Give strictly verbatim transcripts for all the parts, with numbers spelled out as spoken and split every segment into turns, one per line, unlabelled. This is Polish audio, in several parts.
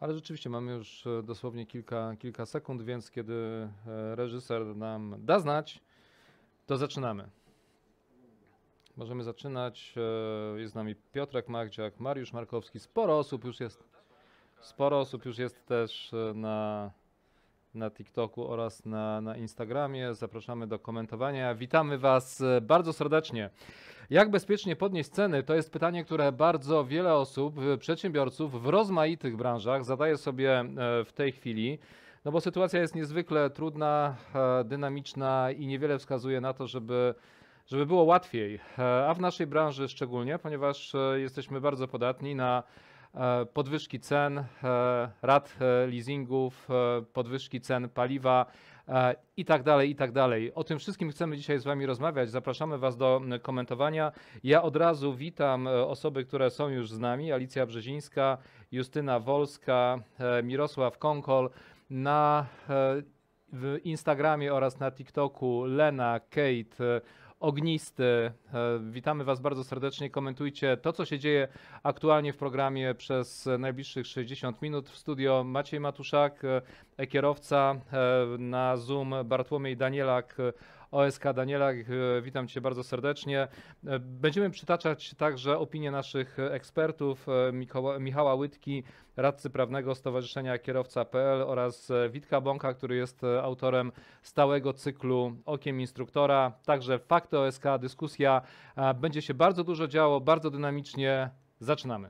Ale rzeczywiście mamy już e, dosłownie kilka, kilka sekund, więc kiedy e, reżyser nam da znać, to zaczynamy. Możemy zaczynać. e, Jest z nami Piotrek Magdziak, Mariusz Markowski. Sporo osób już jest, sporo osób już jest też e, na, na TikToku oraz na, na Instagramie. Zapraszamy do komentowania. Witamy Was e, bardzo serdecznie. Jak bezpiecznie podnieść ceny? To jest pytanie, które bardzo wiele osób, y, przedsiębiorców w rozmaitych branżach zadaje sobie e, w tej chwili. No bo sytuacja jest niezwykle trudna, e, dynamiczna i niewiele wskazuje na to, żeby, żeby było łatwiej. E, A w naszej branży szczególnie, ponieważ e, jesteśmy bardzo podatni na e, podwyżki cen, e, rat e, leasingów, e, podwyżki cen paliwa e, i tak dalej, i tak dalej. O tym wszystkim chcemy dzisiaj z Wami rozmawiać. Zapraszamy Was do m, komentowania. Ja od razu witam e, osoby, które są już z nami. Alicja Brzezińska, Justyna Wolska, e, Mirosław Konkol. Na e, w Instagramie oraz na TikToku Lena, Kate, e, Ognisty. E, Witamy Was bardzo serdecznie. Komentujcie to, co się dzieje aktualnie w programie przez najbliższych sześćdziesiąt minut. W studio Maciej Matuszak, e, kierowca, e, na Zoom Bartłomiej Danielak, e, O S K Danielak. E, Witam Cię bardzo serdecznie. E, Będziemy przytaczać także opinie naszych ekspertów, e, Michała, Michała Łydki, radcy prawnego Stowarzyszenia Kierowca kropka p l oraz e, Witka Bąka, który jest e, autorem stałego cyklu Okiem Instruktora. Także Fakty O S K, dyskusja. e, Będzie się bardzo dużo działo, bardzo dynamicznie. Zaczynamy.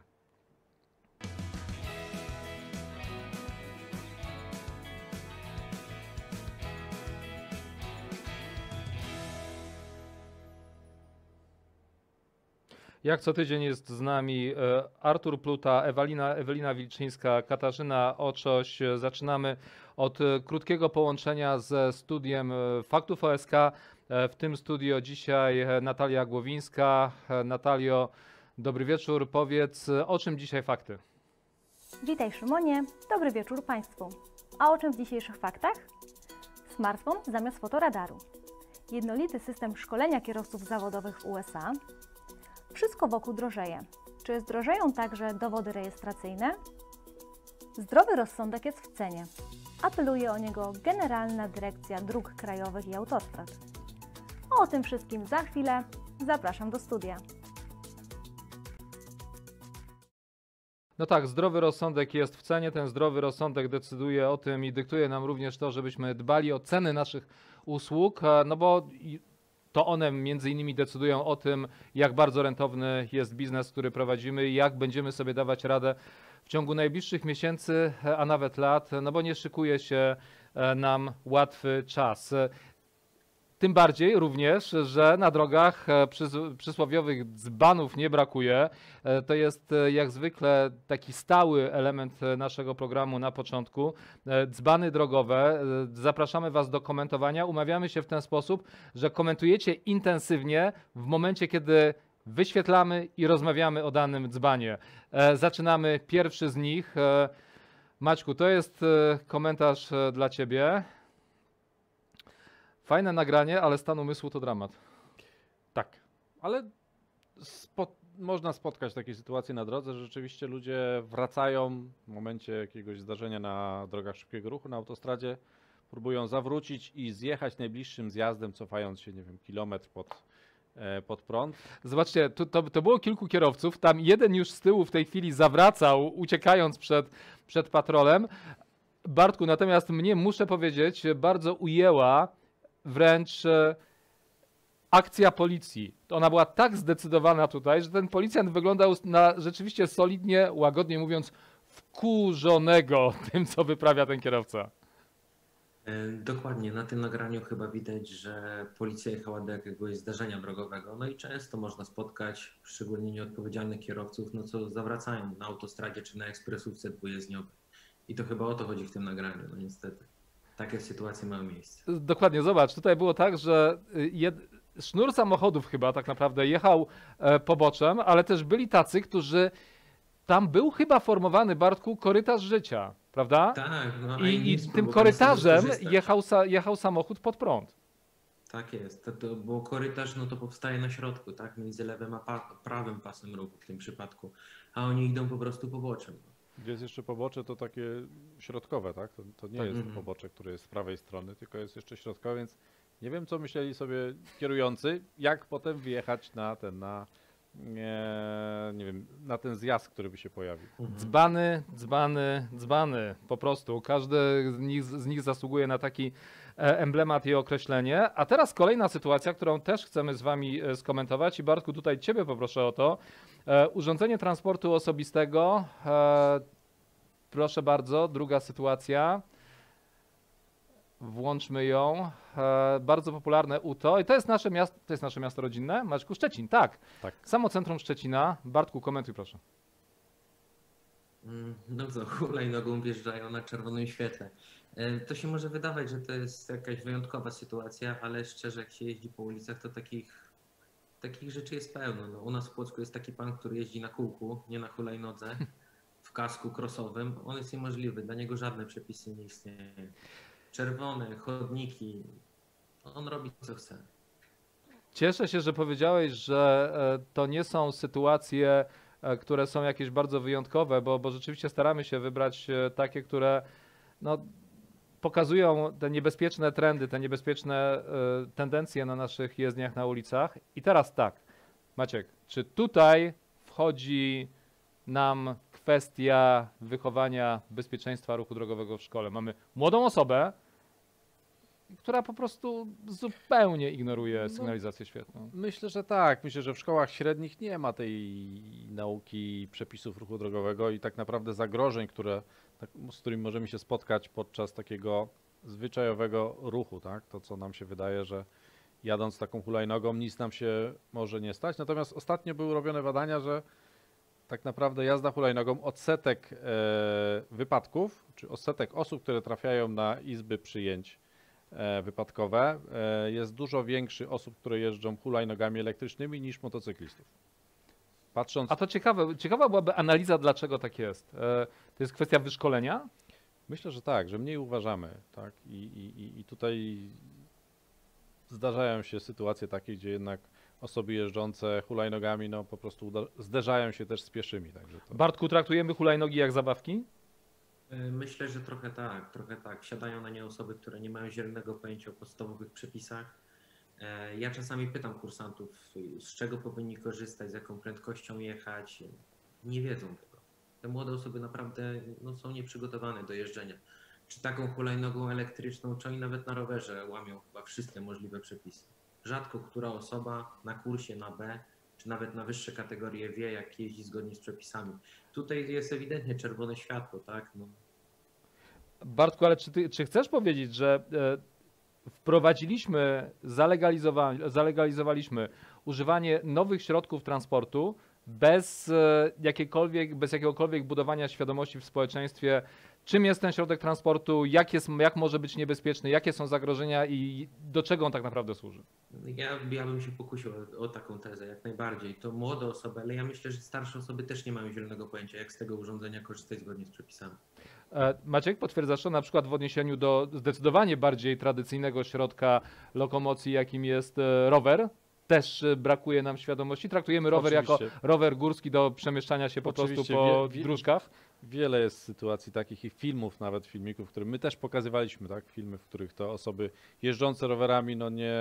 Jak co tydzień jest z nami e, Artur Pluta, Ewelina, Ewelina Wilczyńska, Katarzyna Oczoś. E, Zaczynamy od e, krótkiego połączenia ze studiem e, Faktów O S K. E, W tym studio dzisiaj e, Natalia Głowińska. E, Natalio, dobry wieczór. Powiedz, e, o czym dzisiaj fakty?
Witaj Szymonie, dobry wieczór Państwu. A o czym w dzisiejszych faktach? Smartfon zamiast fotoradaru. Jednolity system szkolenia kierowców zawodowych w U S A. Wszystko wokół drożeje. Czy zdrożeją także dowody rejestracyjne? Zdrowy rozsądek jest w cenie. Apeluje o niego Generalna Dyrekcja Dróg Krajowych i Autostrad. O tym wszystkim za chwilę. Zapraszam do studia.
No tak, zdrowy rozsądek jest w cenie. Ten zdrowy rozsądek decyduje o tym i dyktuje nam również to, żebyśmy dbali o ceny naszych usług, e, no bo i- to one między innymi decydują o tym, jak bardzo rentowny jest biznes, który prowadzimy i jak będziemy sobie dawać radę w ciągu najbliższych miesięcy, e, a nawet lat, no bo nie szykuje się e, nam łatwy czas. E, Tym bardziej również, że na drogach e, przys- przysłowiowych dzbanów nie brakuje. E, To jest e, jak zwykle taki stały element e, naszego programu na początku. E, Dzbany drogowe. E, Zapraszamy Was do komentowania. Umawiamy się w ten sposób, że komentujecie intensywnie w momencie, kiedy wyświetlamy i rozmawiamy o danym dzbanie. E, Zaczynamy pierwszy z nich. E, Maćku, to jest e, komentarz e, dla Ciebie. Fajne nagranie, ale stan umysłu to dramat.
Tak, ale spo, można spotkać takie sytuacje na drodze, że rzeczywiście ludzie wracają w momencie jakiegoś zdarzenia na drogach szybkiego ruchu, na autostradzie, próbują zawrócić i zjechać najbliższym zjazdem, cofając się, nie wiem, kilometr pod, e, pod prąd.
Zobaczcie, to, to, to było kilku kierowców. Tam jeden już z tyłu w tej chwili zawracał, uciekając przed, przed patrolem. Bartku, natomiast mnie, muszę powiedzieć, bardzo ujęła wręcz e, akcja policji. Ona była tak zdecydowana tutaj, że ten policjant wyglądał na rzeczywiście solidnie, łagodnie mówiąc, wkurzonego tym, co wyprawia ten kierowca.
E, Dokładnie, na tym nagraniu chyba widać, że policja jechała do jakiegoś zdarzenia drogowego. No i często można spotkać, szczególnie nieodpowiedzialnych kierowców, no co zawracają na autostradzie czy na ekspresówce dwujezdniowej. I to chyba o to chodzi w tym nagraniu, no niestety. Takie sytuacje mają miejsce.
Dokładnie, zobacz, tutaj było tak, że y, jed... sznur samochodów chyba tak naprawdę jechał e, poboczem, ale też byli tacy, którzy tam był chyba formowany, Bartku, korytarz życia, prawda?
Tak, no a
I,
inni
i tym
spróbowali z tego
korytarzem
skorzystać.
jechał, sa, jechał samochód pod prąd.
Tak jest, to, to, bo korytarz no to powstaje na środku, tak, między lewym a pa, prawym pasem ruchu w tym przypadku, a oni idą po prostu poboczem.
Gdzie jest jeszcze pobocze, to takie środkowe, tak? To, to nie
Tak.
jest
Mhm.
pobocze, które jest z prawej strony, tylko jest jeszcze środkowe, więc nie wiem, co myśleli sobie kierujący, jak potem wjechać na ten, na, nie, nie wiem, na ten zjazd, który by się pojawił.
Mhm.
Dzbany, dzbany, dzbany. Po prostu. Każdy z nich, z nich zasługuje na taki e, emblemat i określenie. A teraz kolejna sytuacja, którą też chcemy z wami e, skomentować. I Bartku, tutaj ciebie poproszę o to. E, urządzenie transportu osobistego. E, proszę bardzo, druga sytuacja. Włączmy ją. E, bardzo popularne U T O. I to jest nasze miasto, to jest nasze miasto rodzinne? Maćku, Szczecin, tak.
Tak.
Samo centrum Szczecina. Bartku, komentuj proszę.
Mm, No co, hulajnogą wjeżdżają na czerwonym świetle. E, To się może wydawać, że to jest jakaś wyjątkowa sytuacja, ale szczerze, jak się jeździ po ulicach, to takich, takich rzeczy jest pełno. No, u nas w Płocku jest taki pan, który jeździ na kółku, nie na hulajnodze, w kasku krosowym. On jest niemożliwy, dla niego żadne przepisy nie istnieją. Czerwone, chodniki, on robi co chce.
Cieszę się, że powiedziałeś, że e, to nie są sytuacje, e, które są jakieś bardzo wyjątkowe, bo, bo rzeczywiście staramy się wybrać e, takie, które no, pokazują te niebezpieczne trendy, te niebezpieczne e, tendencje na naszych jezdniach na ulicach. I teraz tak, Maciek, czy tutaj wchodzi nam kwestia wychowania bezpieczeństwa ruchu drogowego w szkole? Mamy młodą osobę, która po prostu zupełnie ignoruje
No.
sygnalizację świetlną.
Myślę, że tak. Myślę, że w szkołach średnich nie ma tej nauki przepisów ruchu drogowego i tak naprawdę zagrożeń, które, tak, z którymi możemy się spotkać podczas takiego zwyczajowego ruchu, tak? To, co nam się wydaje, że jadąc taką hulajnogą nic nam się może nie stać. Natomiast ostatnio były robione badania, że tak naprawdę jazda hulajnogą, odsetek e, wypadków, czy odsetek osób, które trafiają na izby przyjęć e, wypadkowe, e, jest dużo większy osób, które jeżdżą hulajnogami elektrycznymi niż motocyklistów. Patrząc,
A to ciekawe, ciekawa byłaby analiza, dlaczego tak jest. E, To jest kwestia wyszkolenia?
myślę, że tak, że mniej uważamy, tak? I, i, i- i tutaj zdarzają się sytuacje takie, gdzie jednak osoby jeżdżące hulajnogami, no po prostu uda- zderzają się też z pieszymi, także to...
Bartku, traktujemy hulajnogi jak zabawki?
E, Myślę, że trochę tak, trochę tak. Siadają na nie osoby, które nie mają zielonego pojęcia o podstawowych przepisach. E, Ja czasami pytam kursantów, z czego powinni korzystać, z jaką prędkością jechać. Nie wiedzą tego. Te młode osoby naprawdę no, są nieprzygotowane do jeżdżenia. Czy taką hulajnogą elektryczną, czy oni nawet na rowerze łamią chyba wszystkie możliwe przepisy. Rzadko która osoba na kursie na B, czy nawet na wyższe kategorie wie, jak jeździ zgodnie z przepisami. Tutaj jest ewidentnie czerwone światło, tak? No,
Bartku, ale czy, ty, czy chcesz powiedzieć, że e, wprowadziliśmy, zalegalizowa, zalegalizowaliśmy używanie nowych środków transportu bez, e, jakiekolwiek, bez jakiegokolwiek budowania świadomości w społeczeństwie, czym jest ten środek transportu, jak, jest, jak może być niebezpieczny, jakie są zagrożenia i do czego on tak naprawdę służy?
Ja, ja bym się pokusił o, o taką tezę, jak najbardziej. To młode osoby, ale ja myślę, że starsze osoby też nie mają zielonego pojęcia, jak z tego urządzenia korzystać zgodnie z przepisami.
E, Maciek, potwierdzasz to na przykład w odniesieniu do zdecydowanie bardziej tradycyjnego środka lokomocji, jakim jest e, rower? Też e, brakuje nam świadomości. Traktujemy rower jako
Oczywiście.
rower górski do przemieszczania się po prostu
Oczywiście,
po
wie- wie-
dróżkach.
Wiele jest sytuacji takich i filmów, nawet filmików, które my też pokazywaliśmy, tak? Filmy, w których to osoby jeżdżące rowerami no nie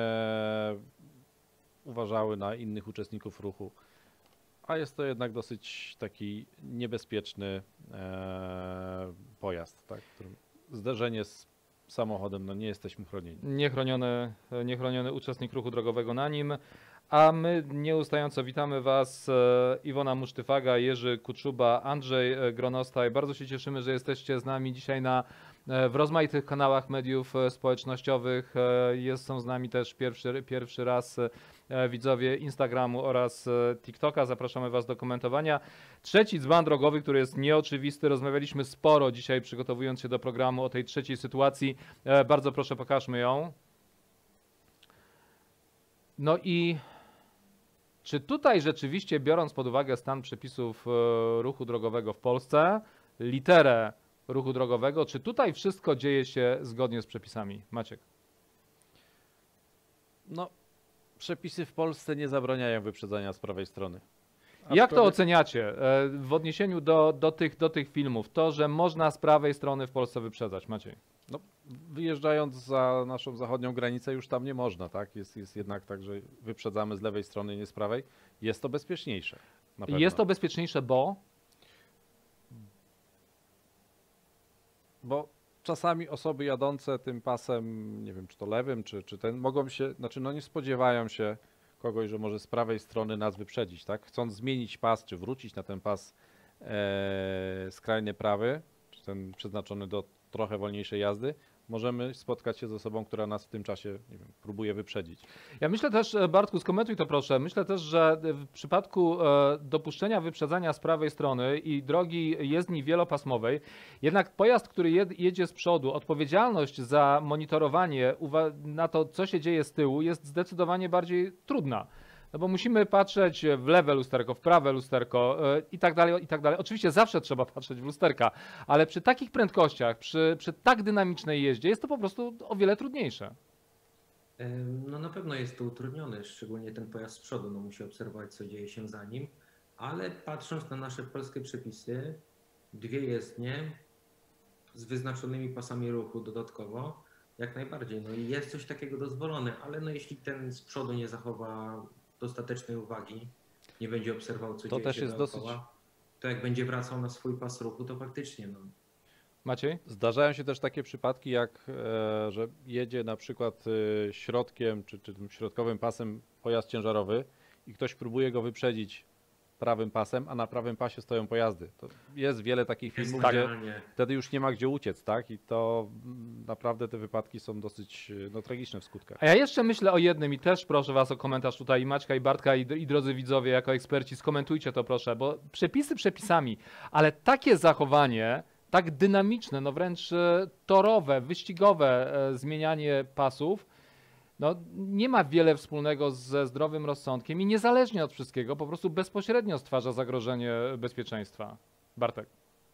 uważały na innych uczestników ruchu. A jest to jednak dosyć taki niebezpieczny e, pojazd, tak? Którym zderzenie z samochodem, no nie jesteśmy chronieni.
Niechroniony, niechroniony uczestnik ruchu drogowego na nim. A my nieustająco witamy Was, e, Iwona Musztyfaga, Jerzy Kuczuba, Andrzej e, Gronostaj. Bardzo się cieszymy, że jesteście z nami dzisiaj na, e, w rozmaitych kanałach mediów e, społecznościowych. E, Jest, są z nami też pierwszy, pierwszy raz e, widzowie Instagramu oraz e, TikToka. Zapraszamy Was do komentowania. Trzeci dzban drogowy, który jest nieoczywisty. Rozmawialiśmy sporo dzisiaj, przygotowując się do programu, o tej trzeciej sytuacji. E, Bardzo proszę, pokażmy ją. No i czy tutaj rzeczywiście, biorąc pod uwagę stan przepisów e, ruchu drogowego w Polsce, literę ruchu drogowego, czy tutaj wszystko dzieje się zgodnie z przepisami? Maciek.
No, przepisy w Polsce nie zabraniają wyprzedzania z prawej strony.
Jak to
Aczkolwiek-
oceniacie e, w odniesieniu do, do, tych, do tych filmów? To, że można z prawej strony w Polsce wyprzedzać, Maciej.
No, wyjeżdżając za naszą zachodnią granicę już tam nie można, tak? Jest, jest jednak tak, że wyprzedzamy z lewej strony, nie z prawej. Jest to bezpieczniejsze. Na pewno.
Jest to bezpieczniejsze, bo...
Bo czasami osoby jadące tym pasem, nie wiem czy to lewym, czy, czy ten, mogą się, znaczy no nie spodziewają się kogoś, że może z prawej strony nas wyprzedzić, tak? Chcąc zmienić pas, czy wrócić na ten pas e, skrajny prawy, czy ten przeznaczony do trochę wolniejszej jazdy, możemy spotkać się z osobą, która nas w tym czasie, nie wiem, próbuje wyprzedzić.
Ja myślę też, e, Bartku, skomentuj to proszę, myślę też, że w przypadku e, dopuszczenia wyprzedzania z prawej strony i drogi jezdni wielopasmowej, jednak pojazd, który jed, jedzie z przodu, odpowiedzialność za monitorowanie uwa- na to, co się dzieje z tyłu, jest zdecydowanie bardziej trudna. No bo musimy patrzeć w lewe lusterko, w prawe lusterko e, i tak dalej, i tak dalej. Oczywiście zawsze trzeba patrzeć w lusterka, ale przy takich prędkościach, przy, przy tak dynamicznej jeździe jest to po prostu o wiele trudniejsze.
Ym, No na pewno jest to utrudnione, szczególnie ten pojazd z przodu, no musi obserwować, co dzieje się za nim, ale patrząc na nasze polskie przepisy, dwie jezdnie z wyznaczonymi pasami ruchu dodatkowo, jak najbardziej, no i jest coś takiego dozwolone, ale no jeśli ten z przodu nie zachowa dostatecznej uwagi, nie będzie obserwował, co
To
dzieje
też
się
jest
dookoła,
dosyć-
to jak będzie wracał na swój pas ruchu, to faktycznie no,
Maciej?
Zdarzają się też takie przypadki, jak e, że jedzie na przykład e, środkiem, czy, czy tym środkowym pasem pojazd ciężarowy i ktoś próbuje go wyprzedzić prawym pasem, a na prawym pasie stoją pojazdy. To jest wiele takich
jest
filmów, gdzie
realnie.
wtedy już nie ma gdzie uciec, tak? I to mm, naprawdę te wypadki są dosyć e, no, tragiczne w skutkach.
A ja jeszcze myślę o jednym i też proszę was o komentarz tutaj i Maćka, i Bartka, i, i drodzy widzowie, jako eksperci, skomentujcie to proszę, bo przepisy przepisami, ale takie zachowanie, tak dynamiczne, no wręcz e, torowe, wyścigowe e, zmienianie pasów, no nie ma wiele wspólnego ze zdrowym rozsądkiem i niezależnie od wszystkiego po prostu bezpośrednio stwarza zagrożenie bezpieczeństwa. Bartek.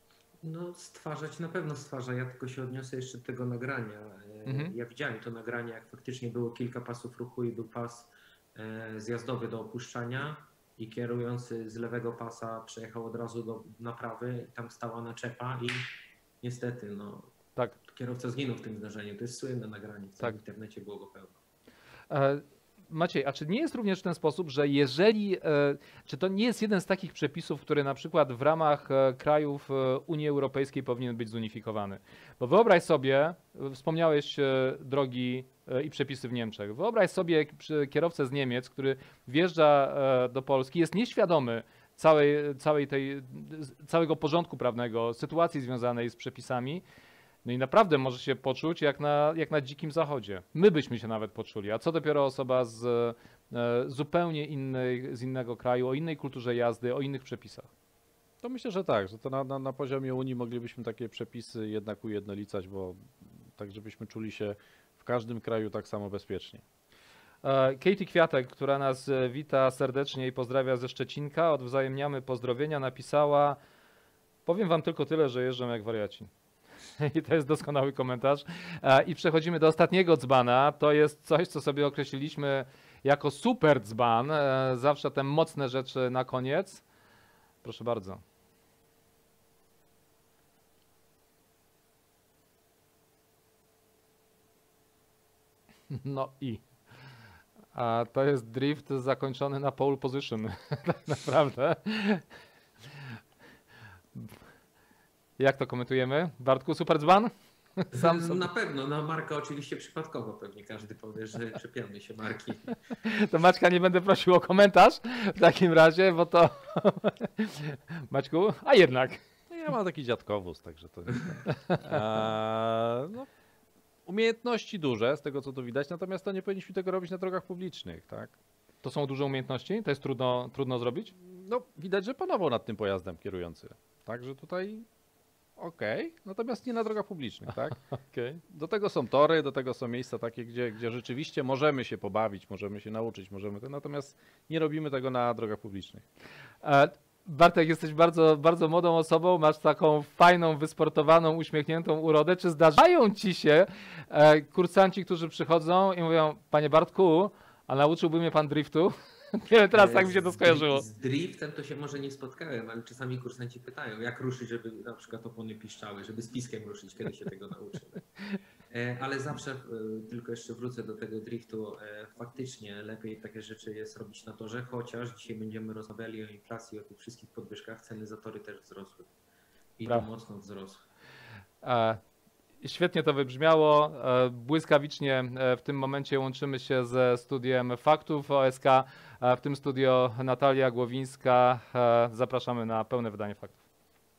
No stwarzać na pewno stwarza, ja tylko się odniosę jeszcze do tego nagrania. E,
Mhm.
Ja widziałem to nagranie, jak faktycznie było kilka pasów ruchu i był pas e, zjazdowy do opuszczania i kierujący z lewego pasa przejechał od razu do, na prawy, tam stała naczepa i niestety no,
Tak.
kierowca zginął w tym zdarzeniu. To jest słynne nagranie, w całym
Tak.
internecie było go pełno.
E, Maciej, a czy nie jest również w ten sposób, że jeżeli, e, czy to nie jest jeden z takich przepisów, który na przykład w ramach e, krajów e, Unii Europejskiej powinien być zunifikowany? Bo wyobraź sobie, e, wspomniałeś e, drogi e, i przepisy w Niemczech, wyobraź sobie przy- kierowcę z Niemiec, który wjeżdża e, do Polski, jest nieświadomy całej, całej tej, całego porządku prawnego, sytuacji związanej z przepisami. No i naprawdę może się poczuć jak na, jak na dzikim zachodzie. My byśmy się nawet poczuli, a co dopiero osoba z e, zupełnie innej, z innego kraju, o innej kulturze jazdy, o innych przepisach.
To myślę, że tak, że to na, na, na poziomie Unii moglibyśmy takie przepisy jednak ujednolicać, bo tak żebyśmy czuli się w każdym kraju tak samo bezpiecznie.
E, Katie Kwiatek, która nas e, wita serdecznie i pozdrawia ze Szczecinka, odwzajemniamy pozdrowienia, napisała: powiem wam tylko tyle, że jeżdżę jak wariaci. I to jest doskonały komentarz. E, I przechodzimy do ostatniego dzbana. To jest coś, co sobie określiliśmy jako super dzban. E, Zawsze te mocne rzeczy na koniec. Proszę bardzo. No i. A to jest drift zakończony na pole position. Tak naprawdę. Jak to komentujemy? Bartku, super dzban? Sam sobie.
Na pewno, no marka oczywiście przypadkowo, pewnie każdy powie, że czepiamy się marki.
To Maćka nie będę prosił o komentarz w takim razie, bo to... Maćku, a jednak.
No ja mam taki dziadkowóz, także to jest... Eee, no, umiejętności duże, z tego co tu widać, natomiast to nie powinniśmy tego robić na drogach publicznych, tak?
To są duże umiejętności? To jest trudno, trudno zrobić?
No, widać, że panował nad tym pojazdem kierujący. Także tutaj okej, natomiast nie na drogach publicznych, tak?
Okej.
Do tego są tory, do tego są miejsca takie, gdzie, gdzie rzeczywiście możemy się pobawić, możemy się nauczyć, możemy to, natomiast nie robimy tego na drogach publicznych.
E, Bartek, jesteś bardzo, bardzo młodą osobą, masz taką fajną, wysportowaną, uśmiechniętą urodę. Czy zdarzają ci się e, kursanci, którzy przychodzą i mówią: panie Bartku, a nauczyłby mnie pan driftu? Nie wiem, teraz
E,
tak mi się to
z
skojarzyło.
dri- Z driftem to się może nie spotkałem, ale czasami kursanci pytają, jak ruszyć, żeby na przykład opony piszczały, żeby z piskiem ruszyć, kiedy się tego nauczymy. E, Ale zawsze, e, tylko jeszcze wrócę do tego driftu, e, faktycznie lepiej takie rzeczy jest robić na torze, chociaż dzisiaj będziemy rozmawiali o inflacji, o tych wszystkich podwyżkach, ceny za tory też wzrosły. I to
Brawo.
mocno wzrosły.
E, Świetnie to wybrzmiało. E, Błyskawicznie e, w tym momencie łączymy się ze studiem Faktów O S K. E, W tym studio Natalia Głowińska. E, Zapraszamy na pełne wydanie faktów.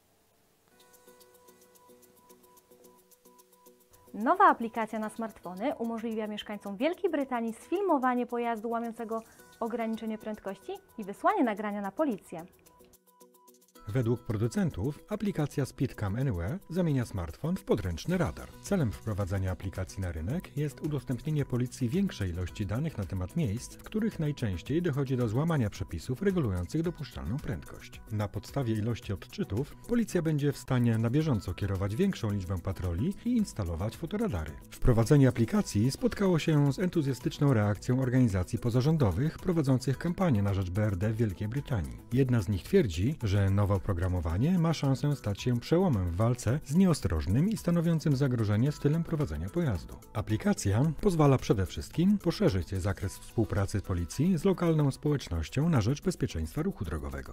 Nowa aplikacja na smartfony umożliwia mieszkańcom Wielkiej Brytanii sfilmowanie pojazdu łamiącego ograniczenie prędkości i wysłanie nagrania na policję.
Według producentów aplikacja Speedcam Anywhere zamienia smartfon w podręczny radar. Celem wprowadzania aplikacji na rynek jest udostępnienie policji większej ilości danych na temat miejsc, w których najczęściej dochodzi do złamania przepisów regulujących dopuszczalną prędkość. Na podstawie ilości odczytów policja będzie w stanie na bieżąco kierować większą liczbę patroli i instalować fotoradary. Wprowadzenie aplikacji spotkało się z entuzjastyczną reakcją organizacji pozarządowych prowadzących kampanię na rzecz B R D w Wielkiej Brytanii. Jedna z nich twierdzi, że nowe oprogramowanie ma szansę stać się przełomem w walce z nieostrożnym i stanowiącym zagrożenie stylem prowadzenia pojazdu. Aplikacja pozwala przede wszystkim poszerzyć zakres współpracy policji z lokalną społecznością na rzecz bezpieczeństwa ruchu drogowego.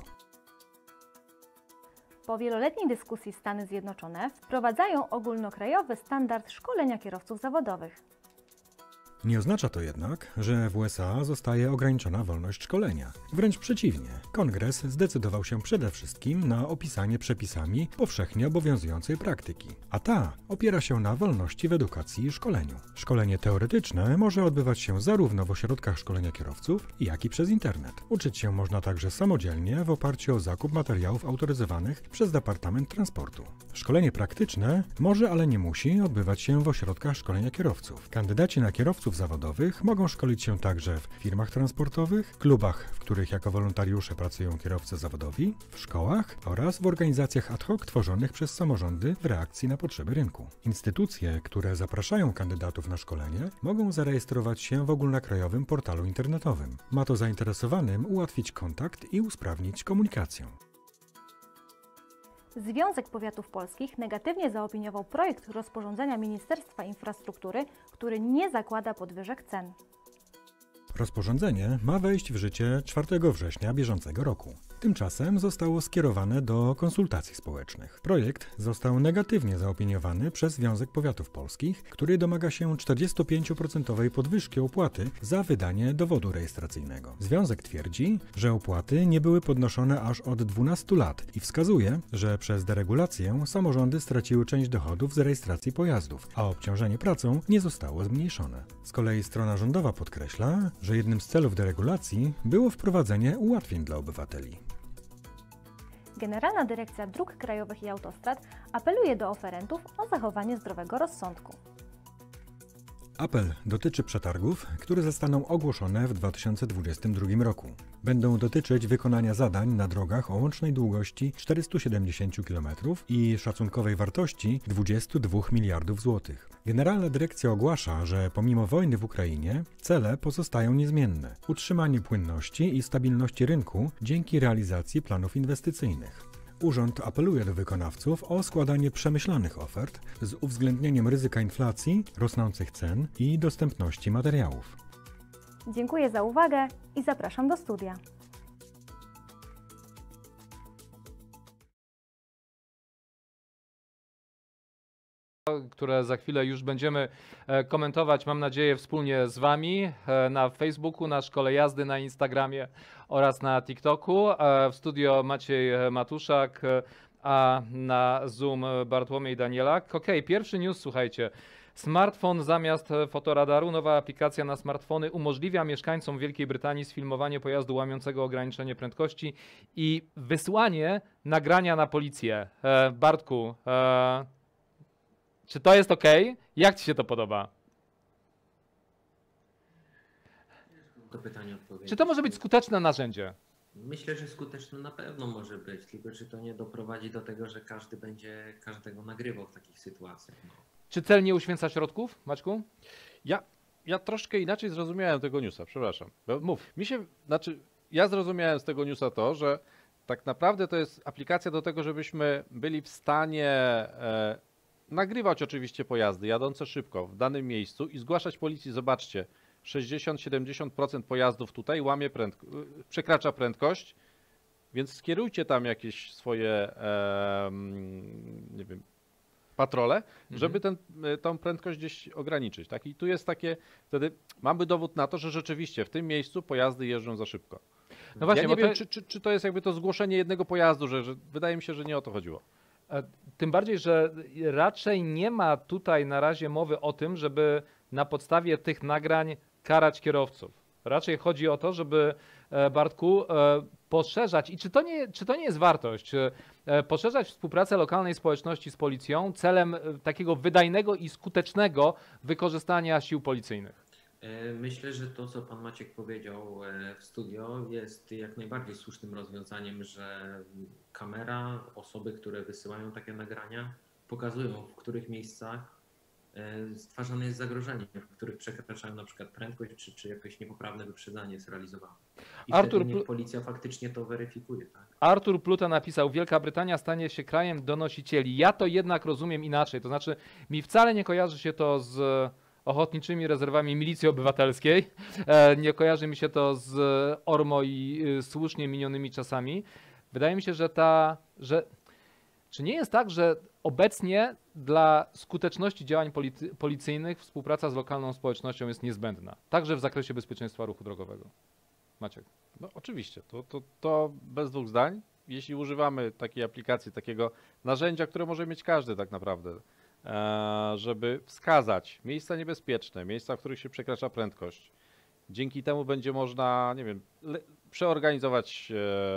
Po wieloletniej dyskusji Stany Zjednoczone wprowadzają ogólnokrajowy standard szkolenia kierowców zawodowych.
Nie oznacza to jednak, że w U S A zostaje ograniczona wolność szkolenia. Wręcz przeciwnie, Kongres zdecydował się przede wszystkim na opisanie przepisami powszechnie obowiązującej praktyki, a ta opiera się na wolności w edukacji i szkoleniu. Szkolenie teoretyczne może odbywać się zarówno w ośrodkach szkolenia kierowców, jak i przez internet. Uczyć się można także samodzielnie w oparciu o zakup materiałów autoryzowanych przez Departament Transportu. Szkolenie praktyczne może, ale nie musi odbywać się w ośrodkach szkolenia kierowców. Kandydaci na kierowców zawodowych mogą szkolić się także w firmach transportowych, klubach, w których jako wolontariusze pracują kierowcy zawodowi, w szkołach oraz w organizacjach ad hoc tworzonych przez samorządy w reakcji na potrzeby rynku. Instytucje, które zapraszają kandydatów na szkolenie, mogą zarejestrować się w ogólnokrajowym portalu internetowym. Ma to zainteresowanym ułatwić kontakt i usprawnić komunikację.
Związek Powiatów Polskich negatywnie zaopiniował projekt rozporządzenia Ministerstwa Infrastruktury, który nie zakłada podwyżek cen.
Rozporządzenie ma wejść w życie czwartego września bieżącego roku. Tymczasem zostało skierowane do konsultacji społecznych. Projekt został negatywnie zaopiniowany przez Związek Powiatów Polskich, który domaga się czterdziestopięcioprocentowej podwyżki opłaty za wydanie dowodu rejestracyjnego. Związek twierdzi, że opłaty nie były podnoszone aż od dwunastu lat i wskazuje, że przez deregulację samorządy straciły część dochodów z rejestracji pojazdów, a obciążenie pracą nie zostało zmniejszone. Z kolei strona rządowa podkreśla, że jednym z celów deregulacji było wprowadzenie ułatwień dla obywateli.
Generalna Dyrekcja Dróg Krajowych i Autostrad apeluje do oferentów o zachowanie zdrowego rozsądku.
Apel dotyczy przetargów, które zostaną ogłoszone w dwa tysiące dwudziestym drugim roku. Będą dotyczyć wykonania zadań na drogach o łącznej długości czterysta siedemdziesiąt kilometrów i szacunkowej wartości dwadzieścia dwa miliardów złotych. Generalna Dyrekcja ogłasza, że pomimo wojny w Ukrainie cele pozostają niezmienne. Utrzymanie płynności i stabilności rynku dzięki realizacji planów inwestycyjnych. Urząd apeluje do wykonawców o składanie przemyślanych ofert z uwzględnieniem ryzyka inflacji, rosnących cen i dostępności materiałów.
Dziękuję za uwagę i zapraszam do studia.
Które za chwilę już będziemy e, komentować, mam nadzieję, wspólnie z Wami e, na Facebooku, na Szkole Jazdy, na Instagramie oraz na TikToku. E, W studio Maciej Matuszak, e, a na Zoom Bartłomiej Danielak. Ok, pierwszy news, słuchajcie. Smartfon zamiast fotoradaru. Nowa aplikacja na smartfony umożliwia mieszkańcom Wielkiej Brytanii sfilmowanie pojazdu łamiącego ograniczenie prędkości i wysłanie nagrania na policję. E, Bartku, e, czy to jest ok? Jak Ci się to podoba?
To pytanie odpowiedzieć.
Czy to może być skuteczne narzędzie?
Myślę, że skuteczne na pewno może być, tylko czy to nie doprowadzi do tego, że każdy będzie każdego nagrywał w takich sytuacjach. No.
Czy cel nie uświęca środków, Maćku?
Ja ja troszkę inaczej zrozumiałem tego newsa, przepraszam. Bo
Mów.
Mi się, znaczy, ja zrozumiałem z tego newsa to, że tak naprawdę to jest aplikacja do tego, żebyśmy byli w stanie e, nagrywać oczywiście pojazdy jadące szybko w danym miejscu i zgłaszać policji, zobaczcie, sześćdziesiąt do siedemdziesięciu procent pojazdów tutaj łamie prędko, przekracza prędkość, więc skierujcie tam jakieś swoje, e, nie wiem, patrole,
Mhm.
żeby ten, tą prędkość gdzieś ograniczyć. Tak? I tu jest takie, wtedy mamy dowód na to, że rzeczywiście w tym miejscu pojazdy jeżdżą za szybko.
No właśnie,
ja nie
bo
wiem,
to,
czy, czy, czy to jest jakby to zgłoszenie jednego pojazdu, że, że wydaje mi się, że nie o to chodziło.
e, tym bardziej, że raczej nie ma tutaj na razie mowy o tym, żeby na podstawie tych nagrań karać kierowców. Raczej chodzi o to, żeby, e, Bartku, e, poszerzać, i czy to nie, czy to nie jest wartość, e, poszerzać współpracę lokalnej społeczności z policją celem e, takiego wydajnego i skutecznego wykorzystania sił policyjnych.
E, Myślę, że to, co pan Maciek powiedział e, w studio, jest jak najbardziej słusznym rozwiązaniem, że kamera, osoby, które wysyłają takie nagrania, pokazują, w których miejscach e, stwarzane jest zagrożenie, w których przekraczają na przykład prędkość, czy, czy jakieś niepoprawne wyprzedzanie jest realizowane. I
Artur,
wtedy niech
pl-
policja faktycznie to weryfikuje. Tak?
Artur Pluta napisał, Wielka Brytania stanie się krajem donosicieli. Ja to jednak rozumiem inaczej, to znaczy mi wcale nie kojarzy się to z ochotniczymi rezerwami milicji obywatelskiej, e, nie kojarzy mi się to z ORMO i y, słusznie minionymi czasami. Wydaje mi się, że ta, że czy nie jest tak, że obecnie dla skuteczności działań policy- policyjnych współpraca z lokalną społecznością jest niezbędna, także w zakresie bezpieczeństwa ruchu drogowego? Maciek.
No oczywiście, to, to, to bez dwóch zdań. Jeśli używamy takiej aplikacji, takiego narzędzia, które może mieć każdy tak naprawdę, e, żeby wskazać miejsca niebezpieczne, miejsca, w których się przekracza prędkość. Dzięki temu będzie można, nie wiem, le- przeorganizować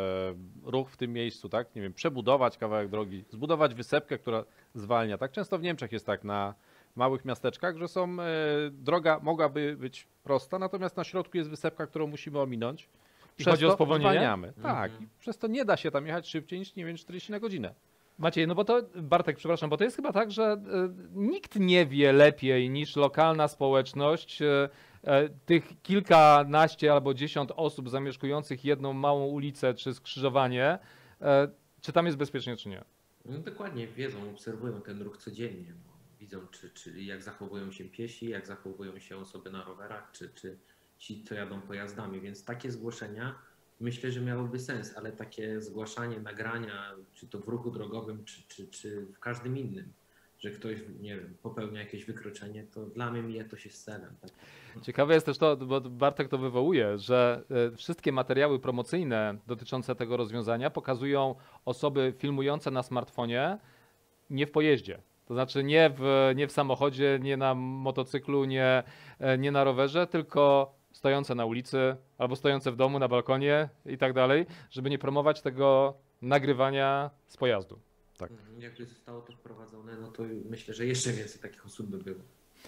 e, ruch w tym miejscu, tak? Nie wiem, przebudować kawałek drogi, zbudować wysepkę, która zwalnia. Tak często w Niemczech jest tak na małych miasteczkach, że są, e, droga mogłaby być prosta, natomiast na środku jest wysepka, którą musimy ominąć.
I
Przez
chodzi o
to
spowolnienie?
zwalniamy. Tak,
Mhm.
i przez to nie da się tam jechać szybciej niż, nie wiem, czterdzieści na godzinę.
Maciej, no bo to, Bartek, przepraszam, bo to jest chyba tak, że e, nikt nie wie lepiej niż lokalna społeczność e, e, tych kilkanaście albo dziesiąt osób zamieszkujących jedną małą ulicę czy skrzyżowanie, e, czy tam jest bezpiecznie, czy nie.
No dokładnie, wiedzą, obserwują ten ruch codziennie. No, widzą, czy, czy jak zachowują się piesi, jak zachowują się osoby na rowerach, czy, czy ci, co jadą pojazdami. Więc takie zgłoszenia myślę, że miałoby sens, ale takie zgłaszanie, nagrania, czy to w ruchu drogowym, czy, czy, czy w każdym innym, że ktoś, nie wiem, popełnia jakieś wykroczenie, to dla mnie mija to się z celem. Tak?
Ciekawe jest też to, bo Bartek to wywołuje, że e, wszystkie materiały promocyjne dotyczące tego rozwiązania pokazują osoby filmujące na smartfonie nie w pojeździe. To znaczy nie w, nie w samochodzie, nie na motocyklu, nie, e, nie na rowerze, tylko stojące na ulicy albo stojące w domu, na balkonie i tak dalej, żeby nie promować tego nagrywania z pojazdu.
Tak.
Mhm. Jakby zostało to wprowadzone, no to myślę, że jeszcze więcej takich osób by było.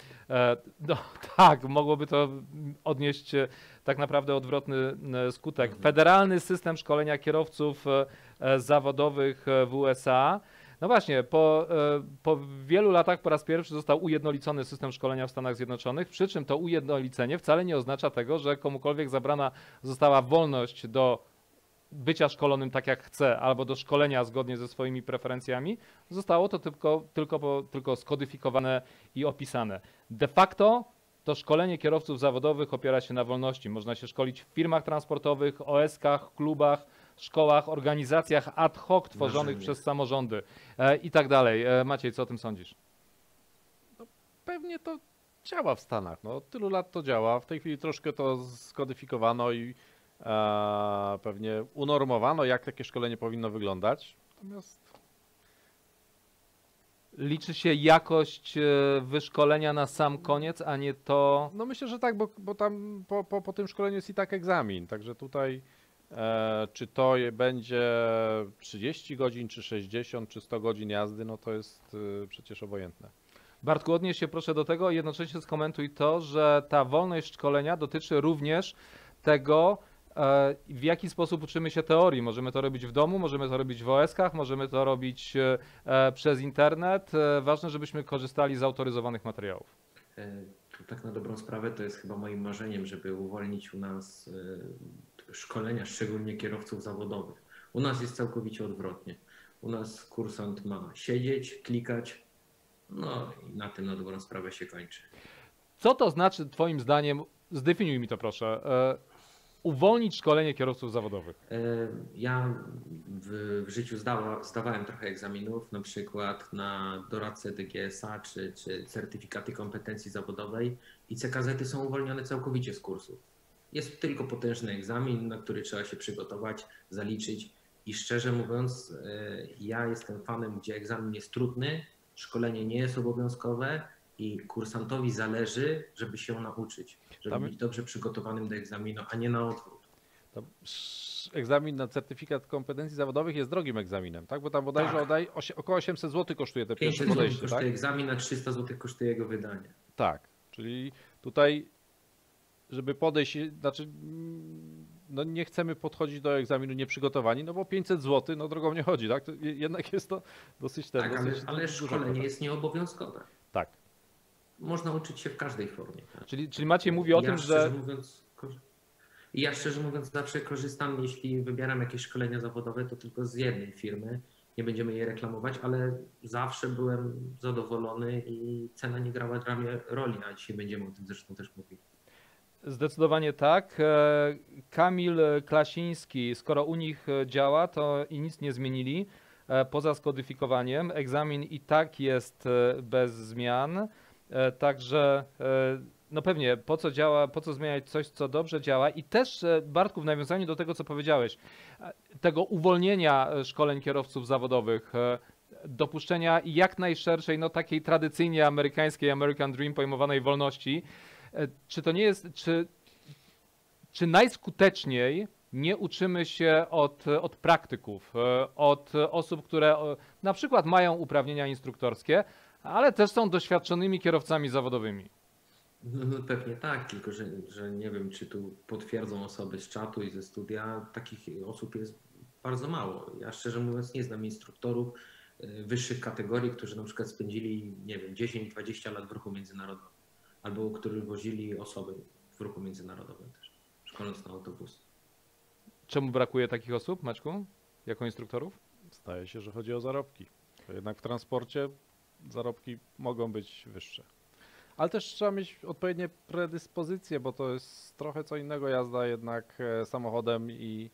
E, No tak, mogłoby to odnieść e, tak naprawdę odwrotny e, skutek.
Mhm.
Federalny system szkolenia kierowców e, e, zawodowych e, w U S A. No właśnie, po, e, po wielu latach po raz pierwszy został ujednolicony system szkolenia w Stanach Zjednoczonych, przy czym to ujednolicenie wcale nie oznacza tego, że komukolwiek zabrana została wolność do bycia szkolonym tak jak chce, albo do szkolenia zgodnie ze swoimi preferencjami. Zostało to tylko, tylko, tylko skodyfikowane i opisane. De facto to szkolenie kierowców zawodowych opiera się na wolności. Można się szkolić w firmach transportowych, O S kach, klubach, szkołach, organizacjach ad hoc tworzonych
Marzenie.
przez samorządy e, i tak dalej. E, Maciej, co o tym sądzisz?
Pewnie to działa w Stanach. No, od tylu lat to działa. W tej chwili troszkę to skodyfikowano i e, pewnie unormowano, jak takie szkolenie powinno wyglądać. Natomiast
Liczy się jakość e, wyszkolenia na sam koniec, a nie to...
no myślę, że tak, bo, bo tam po, po, po tym szkoleniu jest i tak egzamin. Także tutaj e, czy to je, będzie trzydzieści godzin, czy sześćdziesiąt, czy sto godzin jazdy, no to jest e, przecież obojętne.
Bartku, odnieś się proszę do tego i jednocześnie skomentuj to, że ta wolność szkolenia dotyczy również tego, e, w jaki sposób uczymy się teorii. Możemy to robić w domu, możemy to robić w O S kach, możemy to robić e, przez internet. E, ważne, żebyśmy korzystali z autoryzowanych materiałów.
E, To tak na dobrą sprawę to jest chyba moim marzeniem, żeby uwolnić u nas y, szkolenia, szczególnie kierowców zawodowych. U nas jest całkowicie odwrotnie. U nas kursant ma siedzieć, klikać, no i na tym na dobrą sprawę się kończy.
Co to znaczy twoim zdaniem, zdefiniuj mi to proszę, e, uwolnić szkolenie kierowców zawodowych?
E, Ja w, w życiu zdawa, zdawałem trochę egzaminów, na przykład na doradcę D G S A czy, czy certyfikaty kompetencji zawodowej i C K Z-y są uwolnione całkowicie z kursu. Jest tylko potężny egzamin, na który trzeba się przygotować, zaliczyć i szczerze mówiąc, e, ja jestem fanem, gdzie egzamin jest trudny, szkolenie nie jest obowiązkowe i kursantowi zależy, żeby się nauczyć, żeby
Tam-
być dobrze przygotowanym do egzaminu, a nie na odwrót.
To sz- egzamin na certyfikat kompetencji zawodowych jest drogim egzaminem, tak? Bo tam bodajże
Tak.
odaj, osie, około osiemset złotych kosztuje te pierwsze
pięćset złotych
podejście,
kosztuje
tak?
egzamin, a trzysta złotych kosztuje jego wydanie.
Tak, czyli tutaj, żeby podejść, znaczy mm, no nie chcemy podchodzić do egzaminu nieprzygotowani, no bo pięćset złotych, no drogą nie chodzi, tak? To je- jednak jest to dosyć ten,
Tak, ale,
dosyć
ale
duża
szkolenie
kwota.
jest nieobowiązkowe.
Tak,
Można uczyć się w każdej formie. Tak?
Czyli, czyli Maciej mówi o
ja
tym,
szczerze
że...
Mówiąc, kor- ja szczerze mówiąc zawsze korzystam, jeśli wybieram jakieś szkolenia zawodowe, to tylko z jednej firmy. Nie będziemy jej reklamować, ale zawsze byłem zadowolony i cena nie grała dla mnie roli, a dzisiaj będziemy o tym zresztą też mówili.
Zdecydowanie tak. E, Kamil Klasiński, skoro u nich działa, to i nic nie zmienili e, poza skodyfikowaniem. Egzamin i tak jest e, bez zmian, e, także e, no pewnie po co działa, po co zmieniać coś, co dobrze działa i też e, Bartku, w nawiązaniu do tego, co powiedziałeś, e, tego uwolnienia e, szkoleń kierowców zawodowych, e, dopuszczenia jak najszerszej, no takiej tradycyjnie amerykańskiej American Dream pojmowanej wolności. E, Czy to nie jest, czy, czy najskuteczniej nie uczymy się od, od praktyków, e, od osób, które e, na przykład mają uprawnienia instruktorskie, ale też są doświadczonymi kierowcami zawodowymi?
No, no pewnie tak, tylko że, że nie wiem, czy tu potwierdzą osoby z czatu i ze studia. Takich osób jest bardzo mało. Ja szczerze mówiąc nie znam instruktorów y, wyższych kategorii, którzy na przykład spędzili, nie wiem, dziesięć dwadzieścia lat w ruchu międzynarodowym, albo którzy wozili osoby w ruchu międzynarodowym też, szkoląc na autobus.
Czemu brakuje takich osób, Maćku, jako instruktorów?
zdaje się, że chodzi o zarobki. To jednak w transporcie zarobki mogą być wyższe. Ale też trzeba mieć odpowiednie predyspozycje, bo to jest trochę co innego jazda jednak e, samochodem i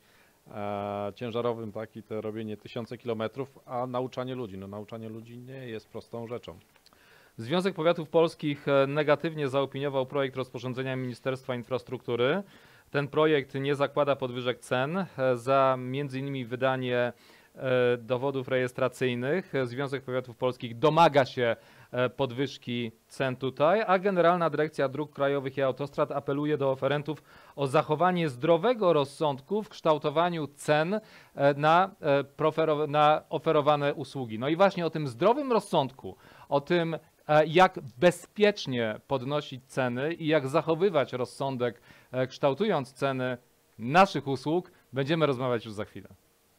e, ciężarowym, tak, i to robienie tysiące kilometrów, a nauczanie ludzi. No nauczanie ludzi nie jest prostą rzeczą.
Związek Powiatów Polskich e, negatywnie zaopiniował projekt rozporządzenia Ministerstwa Infrastruktury. Ten projekt nie zakłada podwyżek cen e, za między innymi wydanie e, dowodów rejestracyjnych. Związek Powiatów Polskich domaga się e, podwyżki cen tutaj, a Generalna Dyrekcja Dróg Krajowych i Autostrad apeluje do oferentów o zachowanie zdrowego rozsądku w kształtowaniu cen e, na, e, profero- na oferowane usługi. No i właśnie o tym zdrowym rozsądku, o tym e, jak bezpiecznie podnosić ceny i jak zachowywać rozsądek, e, kształtując ceny naszych usług, będziemy rozmawiać już za chwilę.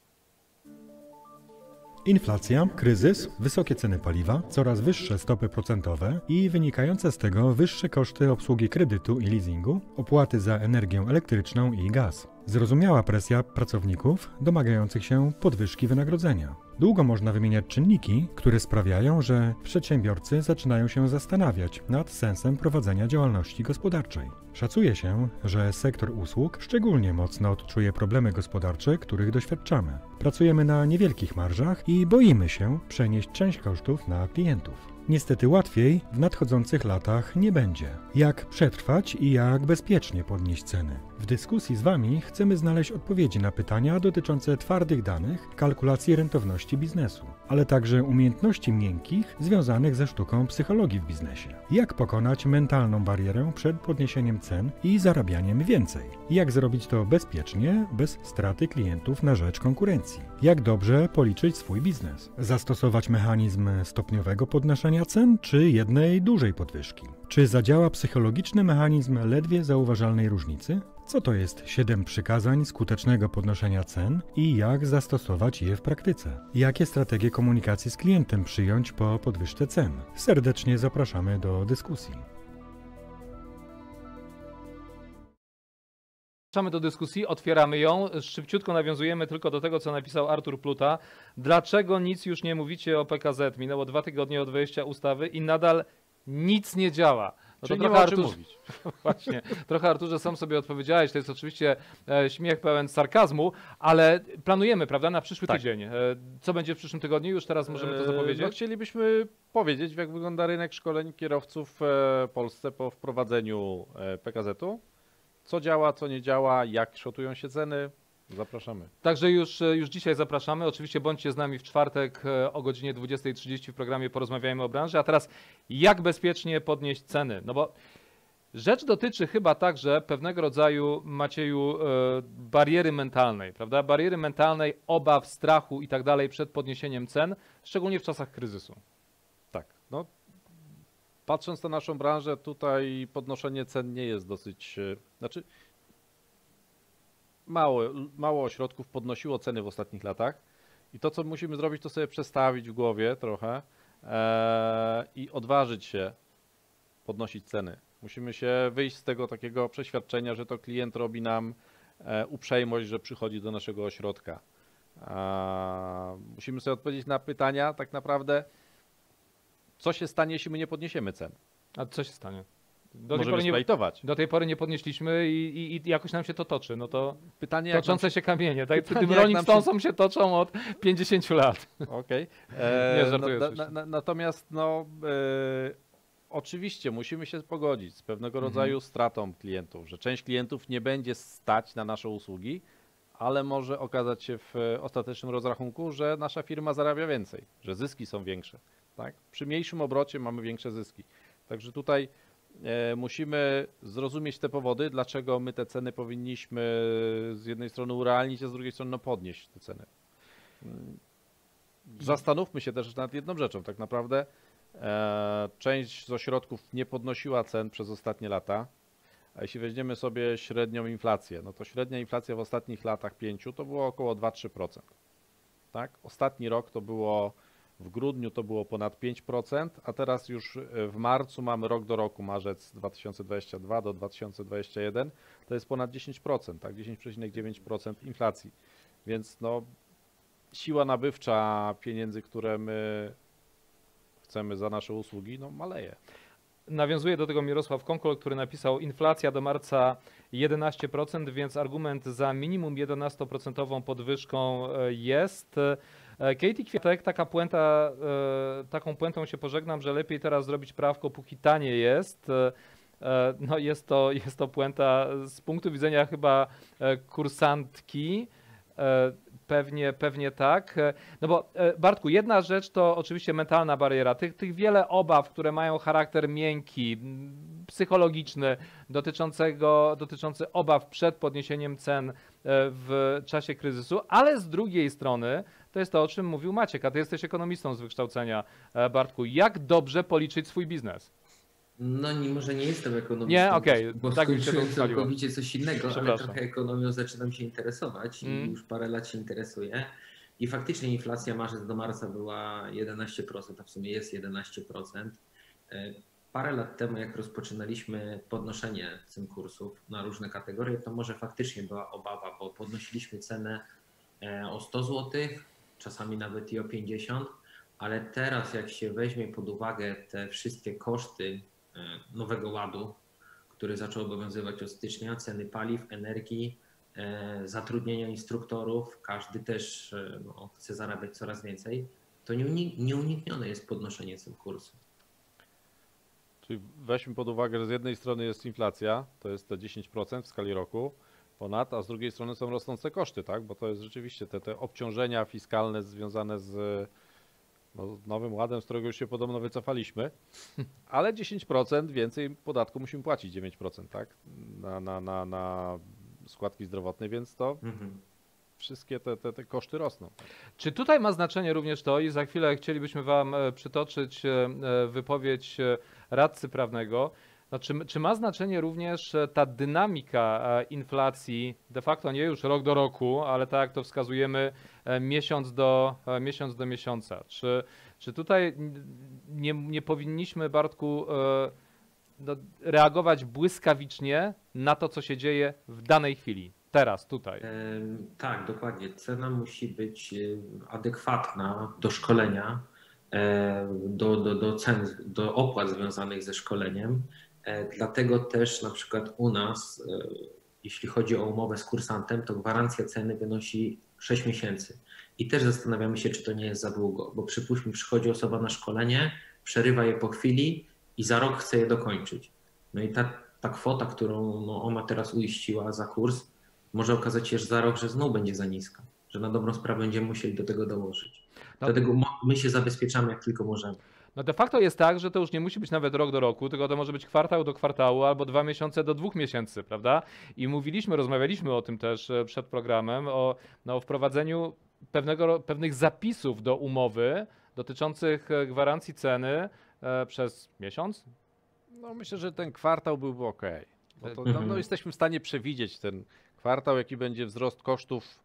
Inflacja, kryzys, wysokie ceny paliwa, coraz wyższe stopy procentowe i wynikające z tego wyższe koszty obsługi kredytu i leasingu, opłaty za energię elektryczną i gaz. Zrozumiała presja pracowników domagających się podwyżki wynagrodzenia. Długo można wymieniać czynniki, które sprawiają, że przedsiębiorcy zaczynają się zastanawiać nad sensem prowadzenia działalności gospodarczej. Szacuje się, że sektor usług szczególnie mocno odczuje problemy gospodarcze, których doświadczamy. Pracujemy na niewielkich marżach i boimy się przenieść część kosztów na klientów. Niestety łatwiej w nadchodzących latach nie będzie. Jak przetrwać i jak bezpiecznie podnieść ceny? W dyskusji z Wami chcemy znaleźć odpowiedzi na pytania dotyczące twardych danych, kalkulacji rentowności biznesu, ale także umiejętności miękkich związanych ze sztuką psychologii w biznesie. Jak pokonać mentalną barierę przed podniesieniem cen i zarabianiem więcej? Jak zrobić to bezpiecznie, bez straty klientów na rzecz konkurencji? Jak dobrze policzyć swój biznes? Zastosować mechanizm stopniowego podnoszenia cen czy jednej dużej podwyżki? Czy zadziała psychologiczny mechanizm ledwie zauważalnej różnicy? Co to jest siedem przykazań skutecznego podnoszenia cen i jak zastosować je w praktyce? Jakie strategie komunikacji z klientem przyjąć po podwyżce cen? Serdecznie zapraszamy do dyskusji.
Zapraszamy do dyskusji, otwieramy ją. Szybciutko nawiązujemy tylko do tego, co napisał Artur Pluta. Dlaczego nic już nie mówicie o P K Z? Minęło dwa tygodnie od wejścia ustawy i nadal nic nie działa. No
Czyli
to
nie
trochę
ma o czym
Artur...
mówić.
Właśnie, trochę Arturze sam sobie odpowiedziałeś, to jest oczywiście e, śmiech pełen sarkazmu, ale planujemy, prawda, na przyszły
Tak.
tydzień. E, co będzie w przyszłym tygodniu? Już teraz możemy to
E,
zapowiedzieć?
No, chcielibyśmy powiedzieć, jak wygląda rynek szkoleń kierowców w Polsce po wprowadzeniu e, P K Z-u. Co działa, co nie działa, jak szotują się ceny. Zapraszamy.
Także już, już dzisiaj zapraszamy. Oczywiście bądźcie z nami w czwartek e, o godzinie dwudziestej trzydzieści w programie Porozmawiajmy o branży. A teraz jak bezpiecznie podnieść ceny? No bo rzecz dotyczy chyba także pewnego rodzaju, Macieju, e, bariery mentalnej, prawda? Bariery mentalnej, obaw, strachu i tak dalej przed podniesieniem cen, szczególnie w czasach kryzysu.
Tak, no patrząc na naszą branżę, tutaj podnoszenie cen nie jest dosyć, e, znaczy mało, mało ośrodków podnosiło ceny w ostatnich latach i to, co musimy zrobić, to sobie przestawić w głowie trochę e, i odważyć się podnosić ceny. Musimy się wyjść z tego takiego przeświadczenia, że to klient robi nam e, uprzejmość, że przychodzi do naszego ośrodka. E, musimy sobie odpowiedzieć na pytania tak naprawdę, co się stanie, jeśli my nie podniesiemy cen.
A co się stanie? Do tej,
Możemy
pory nie,
splajtować.
do tej pory nie podnieśliśmy i, i, i jakoś nam się to toczy. No to
Pytanie, jak nam
toczące się kamienie. Tak?
pytanie,
Tym
jak
Rolling
nam się-
Stonesom się toczą od pięćdziesięciu lat.
Okej.
Nie,
E,
żartuję
na-
oczywiście.
na- na- Natomiast no, e, oczywiście musimy się pogodzić z pewnego rodzaju stratą klientów, że część klientów nie będzie stać na nasze usługi, ale może okazać się w ostatecznym rozrachunku, że nasza firma zarabia więcej, że zyski są większe. Tak? Przy mniejszym obrocie mamy większe zyski. Także tutaj e, musimy zrozumieć te powody, dlaczego my te ceny powinniśmy z jednej strony urealnić, a z drugiej strony no, podnieść te ceny. Zastanówmy się też nad jedną rzeczą. Tak naprawdę e, część z ośrodków nie podnosiła cen przez ostatnie lata, a jeśli weźmiemy sobie średnią inflację, no to średnia inflacja w ostatnich latach pięciu to było około dwa do trzech procent. Tak? Ostatni rok to było, w grudniu to było ponad pięć procent, a teraz już w marcu mamy rok do roku, marzec dwa tysiące dwudziesty drugi do dwa tysiące dwudziestego pierwszego, to jest ponad dziesięć procent, tak? dziesięć przecinek dziewięć procent inflacji. Więc no, siła nabywcza pieniędzy, które my chcemy za nasze usługi, no maleje.
Nawiązuje do tego Mirosław Konkol, który napisał: inflacja do marca jedenaście procent, więc argument za minimum jedenastoprocentową podwyżką e, jest. E, Katie Kwiatek, taka puenta, e, taką puentą się pożegnam, że lepiej teraz zrobić prawko, póki tanie jest. E, e, No jest to, jest to puenta z punktu widzenia chyba e, kursantki. E, Pewnie, pewnie tak. E, No bo e, Bartku, jedna rzecz to oczywiście mentalna bariera. Tych, tych wiele obaw, które mają charakter miękki, m, psychologiczny, dotyczącego, dotyczący obaw przed podniesieniem cen e, w czasie kryzysu, ale z drugiej strony to jest to, o czym mówił Maciek, a ty jesteś ekonomistą z wykształcenia, e, Bartku. Jak dobrze policzyć swój biznes?
No nie, może nie jestem ekonomistą,
Nie? Okej,
bo
tak mi się to
skończyłem
ustaliło.
całkowicie coś innego, ale
Przepraszam.
trochę ekonomią zaczynam się interesować
Mm.
i już parę lat się interesuję. I faktycznie inflacja marzec do marca była jedenaście procent, a w sumie jest jedenaście procent. E, Parę lat temu, jak rozpoczynaliśmy podnoszenie cen kursów na różne kategorie, to może faktycznie była obawa, bo podnosiliśmy cenę e, o sto złotych, czasami nawet i o pięćdziesiąt, ale teraz jak się weźmie pod uwagę te wszystkie koszty e, nowego ładu, który zaczął obowiązywać od stycznia, ceny paliw, energii, e, zatrudnienia instruktorów, każdy też e, no, chce zarabiać coraz więcej, to nieuni- nieuniknione jest podnoszenie cen kursu.
Czyli weźmy pod uwagę, że z jednej strony jest inflacja, to jest te dziesięć procent w skali roku ponad, a z drugiej strony są rosnące koszty, tak? Bo to jest rzeczywiście te, te obciążenia fiskalne związane z no, Nowym Ładem, z którego już się podobno wycofaliśmy, ale dziesięć procent więcej podatku musimy płacić, dziewięć procent, tak? Na, na, na, na składki zdrowotne, więc to
Mhm.
wszystkie te, te, te koszty rosną.
Czy tutaj ma znaczenie również to, i za chwilę chcielibyśmy Wam e, przytoczyć e, e, wypowiedź e, radcy prawnego, no, czy, czy ma znaczenie również e, ta dynamika e, inflacji, de facto nie już rok do roku, ale tak jak to wskazujemy, e, miesiąc do, e, miesiąc do miesiąca. Czy, czy tutaj n- nie, nie powinniśmy, Bartku, e, no, reagować błyskawicznie na to, co się dzieje w danej chwili, teraz, tutaj.
Em, Tak, dokładnie. Cena musi być e, adekwatna do szkolenia, e, do, do, do cen, do opłat związanych ze szkoleniem. E, Dlatego też na przykład u nas, e, jeśli chodzi o umowę z kursantem, to gwarancja ceny wynosi sześć miesięcy. I też zastanawiamy się, czy to nie jest za długo, bo przypuśćmy, przychodzi osoba na szkolenie, przerywa je po chwili i za rok chce je dokończyć. No i ta, ta kwota, którą no, ona teraz uiściła za kurs, może okazać się, że za rok, że znów będzie za niska, że na dobrą sprawę będziemy musieli do tego dołożyć.
No.
Dlatego mo- my się zabezpieczamy jak tylko możemy.
No de facto jest tak, że to już nie musi być nawet rok do roku, tylko to może być kwartał do kwartału albo dwa miesiące do dwóch miesięcy, prawda? I mówiliśmy, rozmawialiśmy o tym też e, przed programem, o no, wprowadzeniu pewnego, pewnych zapisów do umowy dotyczących e, gwarancji ceny e, przez miesiąc.
No myślę, że ten kwartał byłby ok. Bo to, no,
Mhm.
no jesteśmy w stanie przewidzieć ten kwartał, jaki będzie wzrost kosztów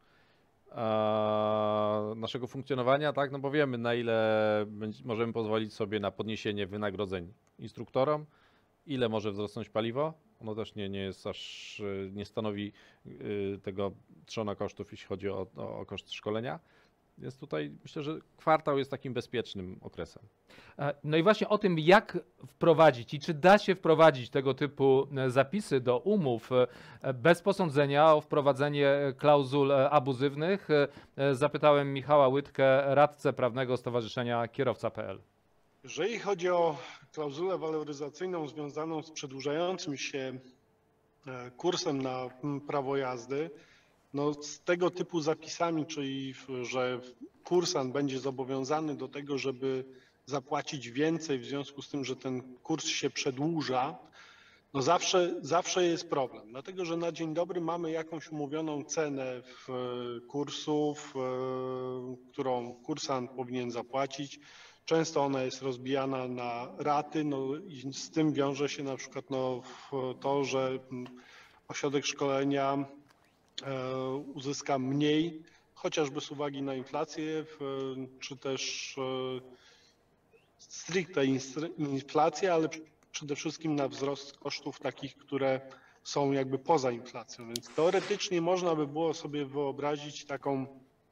e, naszego funkcjonowania, tak? No bo wiemy, na ile będzie, możemy pozwolić sobie na podniesienie wynagrodzeń instruktorom, ile może wzrosnąć paliwo. Ono też nie, nie jest aż, e, nie stanowi e, tego trzona kosztów, jeśli chodzi o, o, o koszt szkolenia. Więc tutaj myślę, że kwartał jest takim bezpiecznym okresem.
E, No i właśnie o tym, jak wprowadzić i czy da się wprowadzić tego typu e, zapisy do umów e, bez posądzenia o wprowadzenie klauzul e, abuzywnych, e, e, zapytałem Michała Łydkę, radcę prawnego Stowarzyszenia Kierowca kropka p l.
Jeżeli chodzi o klauzulę waloryzacyjną związaną z przedłużającym się e, kursem na mm, prawo jazdy, no z tego typu zapisami, czyli w- że kursant będzie zobowiązany do tego, żeby zapłacić więcej w związku z tym, że ten kurs się przedłuża, no zawsze, zawsze jest problem, dlatego że na dzień dobry mamy jakąś umówioną cenę w e, kursów, e, którą kursant powinien zapłacić. Często ona jest rozbijana na raty, no i z tym wiąże się na przykład no, w- to, że mm, ośrodek szkolenia e, uzyska mniej, chociażby z uwagi na inflację, w- czy też e, stricte instr- inflację, ale pr- przede wszystkim na wzrost kosztów takich, które są jakby poza inflacją. Więc teoretycznie można by było sobie wyobrazić taką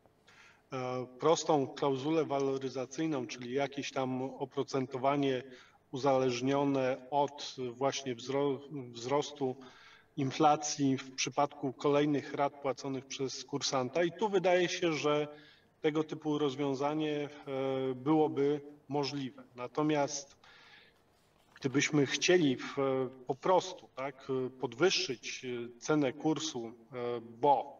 e, prostą klauzulę waloryzacyjną, czyli jakieś tam oprocentowanie uzależnione od właśnie wzro- wzrostu inflacji w przypadku kolejnych rat płaconych przez kursanta. I tu wydaje się, że tego typu rozwiązanie e, byłoby możliwe. Natomiast gdybyśmy chcieli w, po prostu tak, podwyższyć e, cenę kursu, e, bo,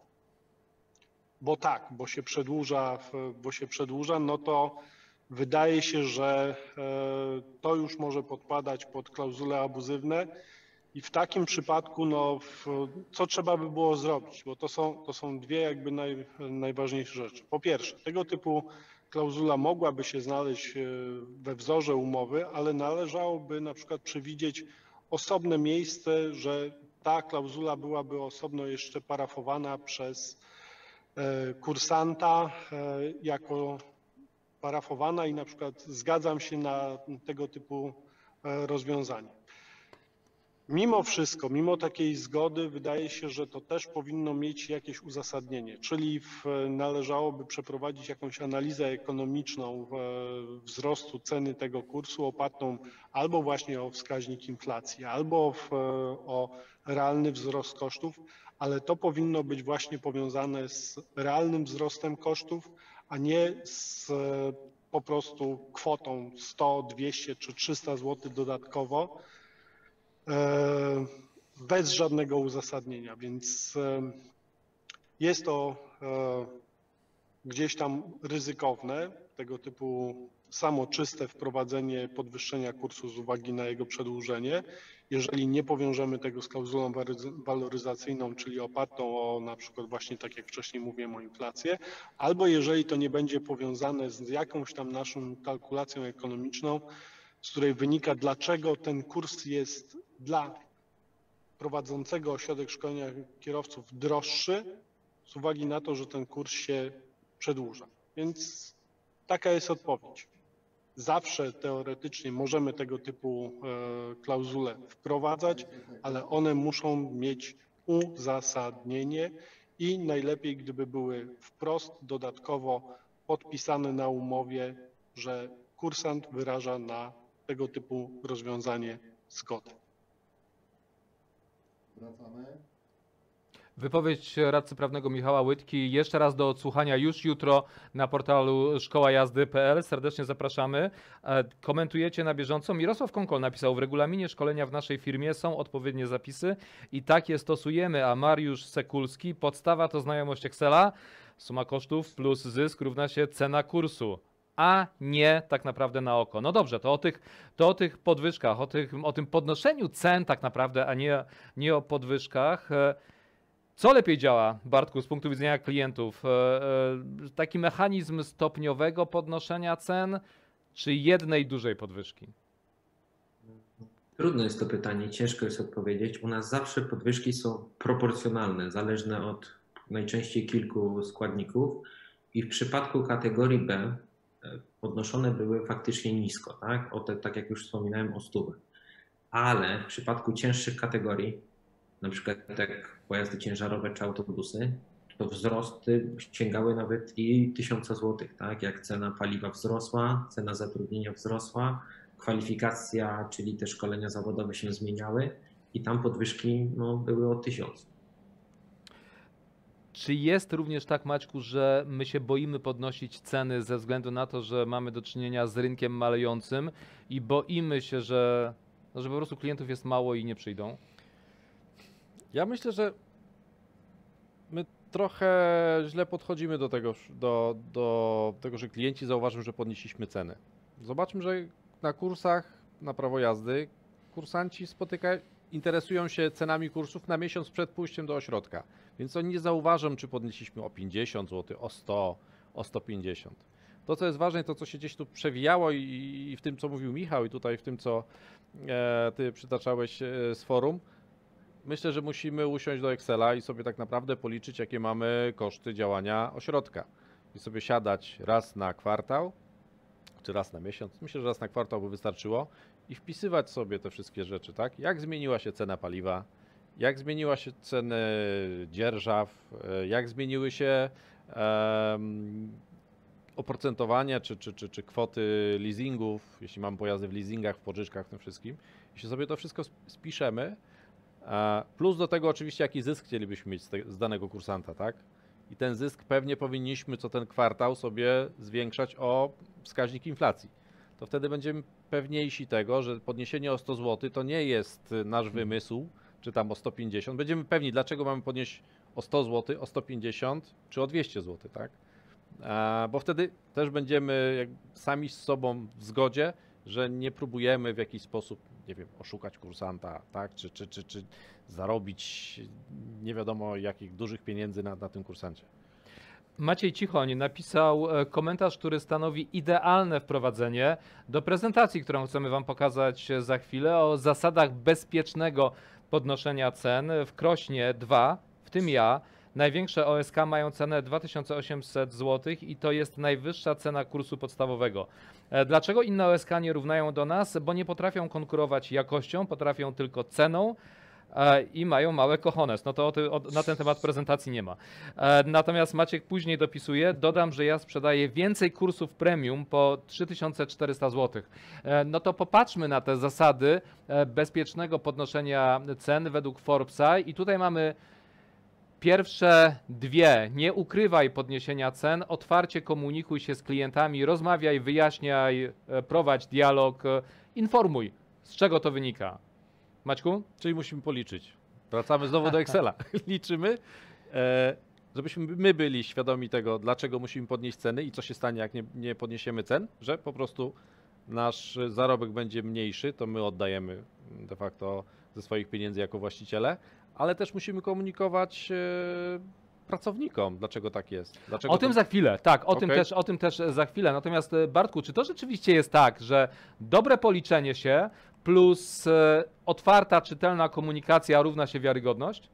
bo tak, bo się przedłuża, w- bo się przedłuża, no to wydaje się, że e, to już może podpadać pod klauzule abuzywne. I w takim przypadku, no, w, co trzeba by było zrobić? Bo to są, to są dwie jakby naj, najważniejsze rzeczy. Po pierwsze, tego typu klauzula mogłaby się znaleźć e, we wzorze umowy, ale należałoby na przykład przewidzieć osobne miejsce, że ta klauzula byłaby osobno jeszcze parafowana przez e, kursanta e, jako parafowana i na przykład zgadzam się na tego typu e, rozwiązanie. Mimo wszystko, mimo takiej zgody, wydaje się, że to też powinno mieć jakieś uzasadnienie, czyli w, należałoby przeprowadzić jakąś analizę ekonomiczną e, wzrostu ceny tego kursu opartą albo właśnie o wskaźnik inflacji, albo w, e, o realny wzrost kosztów, ale to powinno być właśnie powiązane z realnym wzrostem kosztów, a nie z e, po prostu kwotą sto, dwieście czy trzysta złotych dodatkowo, e, bez żadnego uzasadnienia, więc e, jest to e, gdzieś tam ryzykowne, tego typu samo czyste wprowadzenie podwyższenia kursu z uwagi na jego przedłużenie, jeżeli nie powiążemy tego z klauzulą waryz- waloryzacyjną, czyli opartą o na przykład właśnie tak jak wcześniej mówiłem o inflację, albo jeżeli to nie będzie powiązane z jakąś tam naszą kalkulacją ekonomiczną, z której wynika, dlaczego ten kurs jest dla prowadzącego ośrodek szkolenia kierowców droższy, z uwagi na to, że ten kurs się przedłuża. Więc taka jest odpowiedź. Zawsze teoretycznie możemy tego typu klauzule wprowadzać, ale one muszą mieć uzasadnienie i najlepiej, gdyby były wprost dodatkowo podpisane na umowie, że kursant wyraża na tego typu rozwiązanie zgodę.
Wracamy.
Wypowiedź radcy prawnego Michała Łydki jeszcze raz do odsłuchania już jutro na portalu szkoła jazdy kropka p l. Serdecznie zapraszamy. Komentujecie na bieżąco. Mirosław Konkol napisał: w regulaminie szkolenia w naszej firmie są odpowiednie zapisy i tak je stosujemy, a Mariusz Sekulski: podstawa to znajomość Excela, suma kosztów plus zysk równa się cena kursu, a nie tak naprawdę na oko. No dobrze, to o tych, to o tych podwyżkach, o, tych, o tym podnoszeniu cen tak naprawdę, a nie, nie o podwyżkach. Co lepiej działa, Bartku, z punktu widzenia klientów? Taki mechanizm stopniowego podnoszenia cen, czy jednej dużej podwyżki?
Trudne jest to pytanie, ciężko jest odpowiedzieć. U nas zawsze podwyżki są proporcjonalne, zależne od najczęściej kilku składników i w przypadku kategorii B podnoszone były faktycznie nisko, tak? O te, tak jak już wspominałem, o stówę. Ale w przypadku cięższych kategorii, na przykład jak pojazdy ciężarowe czy autobusy, to wzrosty sięgały nawet i tysiąca złotych, tak? Jak cena paliwa wzrosła, cena zatrudnienia wzrosła, kwalifikacja, czyli te szkolenia zawodowe się zmieniały i tam podwyżki no, były o tysiąc.
Czy jest również tak, Maćku, że my się boimy podnosić ceny ze względu na to, że mamy do czynienia z rynkiem malejącym i boimy się, że, że po prostu klientów jest mało i nie przyjdą?
Ja myślę, że my trochę źle podchodzimy do tego, do, do tego, że klienci zauważą, że podnieśliśmy ceny. Zobaczmy, że na kursach na prawo jazdy kursanci spotykają, interesują się cenami kursów na miesiąc przed pójściem do ośrodka. Więc oni nie zauważą, czy podnieśliśmy o pięćdziesiąt złotych, o sto, o sto pięćdziesiąt. To, co jest ważne, to co się gdzieś tu przewijało i, i w tym, co mówił Michał, i tutaj w tym, co e, ty przytaczałeś e, z forum, myślę, że musimy usiąść do Excela i sobie tak naprawdę policzyć, jakie mamy koszty działania ośrodka. I sobie siadać raz na kwartał, czy raz na miesiąc, myślę, że raz na kwartał by wystarczyło, i wpisywać sobie te wszystkie rzeczy, tak? Jak zmieniła się cena paliwa, jak zmieniła się ceny dzierżaw, jak zmieniły się um, oprocentowania czy, czy, czy, czy kwoty leasingów, jeśli mam pojazdy w leasingach, w pożyczkach, w tym wszystkim. Jeśli sobie to wszystko spiszemy, plus do tego oczywiście jaki zysk chcielibyśmy mieć z, te, z danego kursanta, tak? I ten zysk pewnie powinniśmy co ten kwartał sobie zwiększać o wskaźnik inflacji. To wtedy będziemy pewniejsi tego, że podniesienie o sto złotych to nie jest nasz wymysł, czy tam o sto pięćdziesiąt. Będziemy pewni, dlaczego mamy podnieść o sto złotych, o sto pięćdziesiąt czy o dwieście złotych, tak? A, bo wtedy też będziemy jak sami z sobą w zgodzie, że nie próbujemy w jakiś sposób, nie wiem, oszukać kursanta, tak? Czy, czy, czy, czy zarobić nie wiadomo jakich dużych pieniędzy na, na tym kursancie.
Maciej Cichoń napisał komentarz, który stanowi idealne wprowadzenie do prezentacji, którą chcemy Wam pokazać za chwilę, o zasadach bezpiecznego podnoszenia cen. W Krośnie dwa, w tym ja, największe O S K mają cenę dwa tysiące osiemset złotych i to jest najwyższa cena kursu podstawowego. Dlaczego inne O S K nie równają do nas? Bo nie potrafią konkurować jakością, potrafią tylko ceną i mają małe cojones. No to o ty, o, na ten temat prezentacji nie ma. Natomiast Maciek później dopisuje: dodam, że ja sprzedaję więcej kursów premium po trzy tysiące czterysta złotych. No to popatrzmy na te zasady bezpiecznego podnoszenia cen według Forbesa i tutaj mamy pierwsze dwie. Nie ukrywaj podniesienia cen, otwarcie komunikuj się z klientami, rozmawiaj, wyjaśniaj, prowadź dialog, informuj, z czego to wynika. Maćku?
Czyli musimy policzyć. Wracamy znowu do Excela. Liczymy, e, żebyśmy my byli świadomi tego, dlaczego musimy podnieść ceny i co się stanie, jak nie, nie podniesiemy cen, że po prostu nasz zarobek będzie mniejszy, to my oddajemy de facto ze swoich pieniędzy jako właściciele, ale też musimy komunikować e, pracownikom, dlaczego tak jest. Dlaczego
o tym
to...
za chwilę, tak, o,
Okay.
tym też, o tym też za chwilę. Natomiast Bartku, czy to rzeczywiście jest tak, że dobre policzenie się plus e, otwarta, czytelna komunikacja równa się wiarygodność?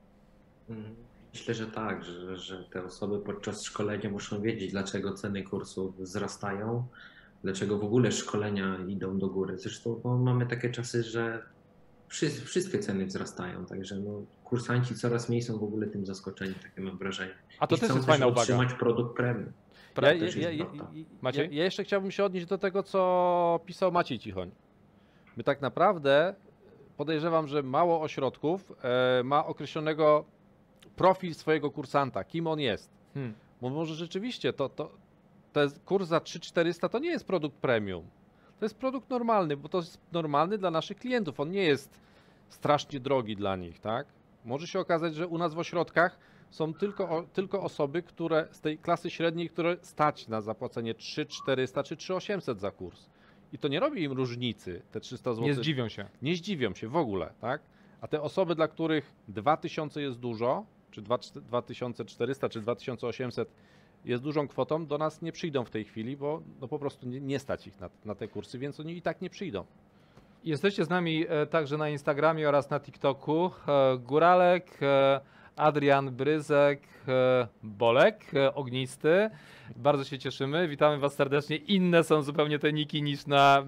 Myślę, że tak, że, że te osoby podczas szkolenia muszą wiedzieć, dlaczego ceny kursów wzrastają, dlaczego w ogóle szkolenia idą do góry. Zresztą no, mamy takie czasy, że wszy- wszystkie ceny wzrastają, także no, kursanci coraz mniej są w ogóle tym zaskoczeni, takie mam wrażenie.
A to
I
też
chcą
jest fajna uwaga.
utrzymać produkt premium.
Ja,
To
ja,
też
ja,
jest
ja,
prawda.
ja,
Maciej?
ja jeszcze chciałbym się odnieść do tego, co pisał Maciej Cichoń. My tak naprawdę podejrzewam, że mało ośrodków e, ma określonego profil swojego kursanta, kim on jest.
Hmm.
Bo może rzeczywiście to, to, to jest kurs za trzy tysiące czterysta to nie jest produkt premium. To jest produkt normalny, bo to jest normalny dla naszych klientów. On nie jest strasznie drogi dla nich, tak? Może się okazać, że u nas w ośrodkach są tylko, o- tylko osoby, które z tej klasy średniej, które stać na zapłacenie trzy tysiące czterysta czy trzy tysiące osiemset za kurs. I to nie robi im różnicy, te trzysta złotych.
Nie zdziwią się.
Nie zdziwią się w ogóle, tak? A te osoby, dla których dwa tysiące jest dużo, czy dwa tysiące czterysta, czy dwa tysiące osiemset jest dużą kwotą, do nas nie przyjdą w tej chwili, bo no po prostu nie, nie stać ich na, na te kursy, więc oni i tak nie przyjdą.
Jesteście z nami e, także na Instagramie oraz na TikToku. E, Góralek, e, Adrian Bryzek, e, Bolek, e, Ognisty. Bardzo się cieszymy. Witamy Was serdecznie. Inne są zupełnie te niki niż na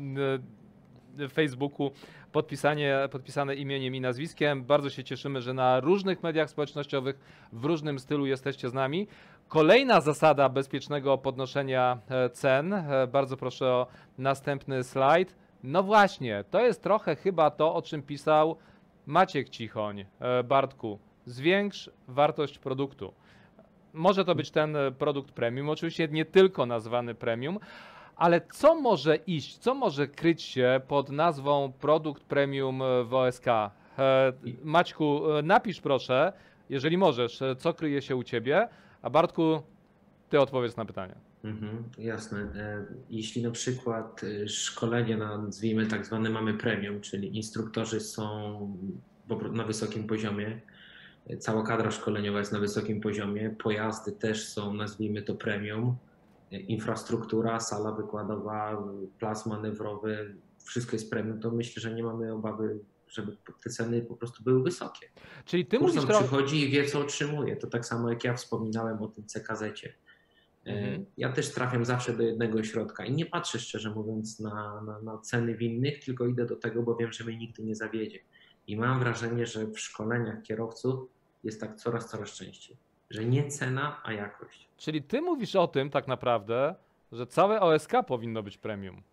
e, Facebooku. Podpisanie, podpisane imieniem i nazwiskiem. Bardzo się cieszymy, że na różnych mediach społecznościowych w różnym stylu jesteście z nami. Kolejna zasada bezpiecznego podnoszenia e, cen. E, Bardzo proszę o następny slajd. No właśnie, to jest trochę chyba to, o czym pisał Maciek Cichoń. E, Bartku, zwiększ wartość produktu. Może to być ten e, produkt premium, oczywiście nie tylko nazwany premium, ale co może iść, co może kryć się pod nazwą produkt premium e, w O S K? E, Maćku, e, napisz proszę, jeżeli możesz, e, co kryje się u Ciebie, a Bartku, Ty odpowiedz na pytanie.
Mhm, jasne. E, Jeśli na przykład e, szkolenie na, nazwijmy tak zwane mamy premium, czyli instruktorzy są po pro- na wysokim poziomie, e, cała kadra szkoleniowa jest na wysokim poziomie, pojazdy też są, nazwijmy to premium, e, infrastruktura, sala wykładowa, plac manewrowy, wszystko jest premium, to myślę, że nie mamy obawy, żeby te ceny po prostu były wysokie.
Czyli Ty mówisz
Kursant
trochę...
przychodzi i wie, co otrzymuje. To tak samo jak ja wspominałem o tym C K Z-cie.
Mhm.
Ja też trafiam zawsze do jednego ośrodka i nie patrzę, szczerze mówiąc, na, na, na ceny w innych, tylko idę do tego, bo wiem, że mnie nigdy nie zawiedzie. I mam wrażenie, że w szkoleniach kierowców jest tak coraz, coraz częściej. Że nie cena, a jakość.
Czyli Ty mówisz o tym tak naprawdę, że całe O S K powinno być premium.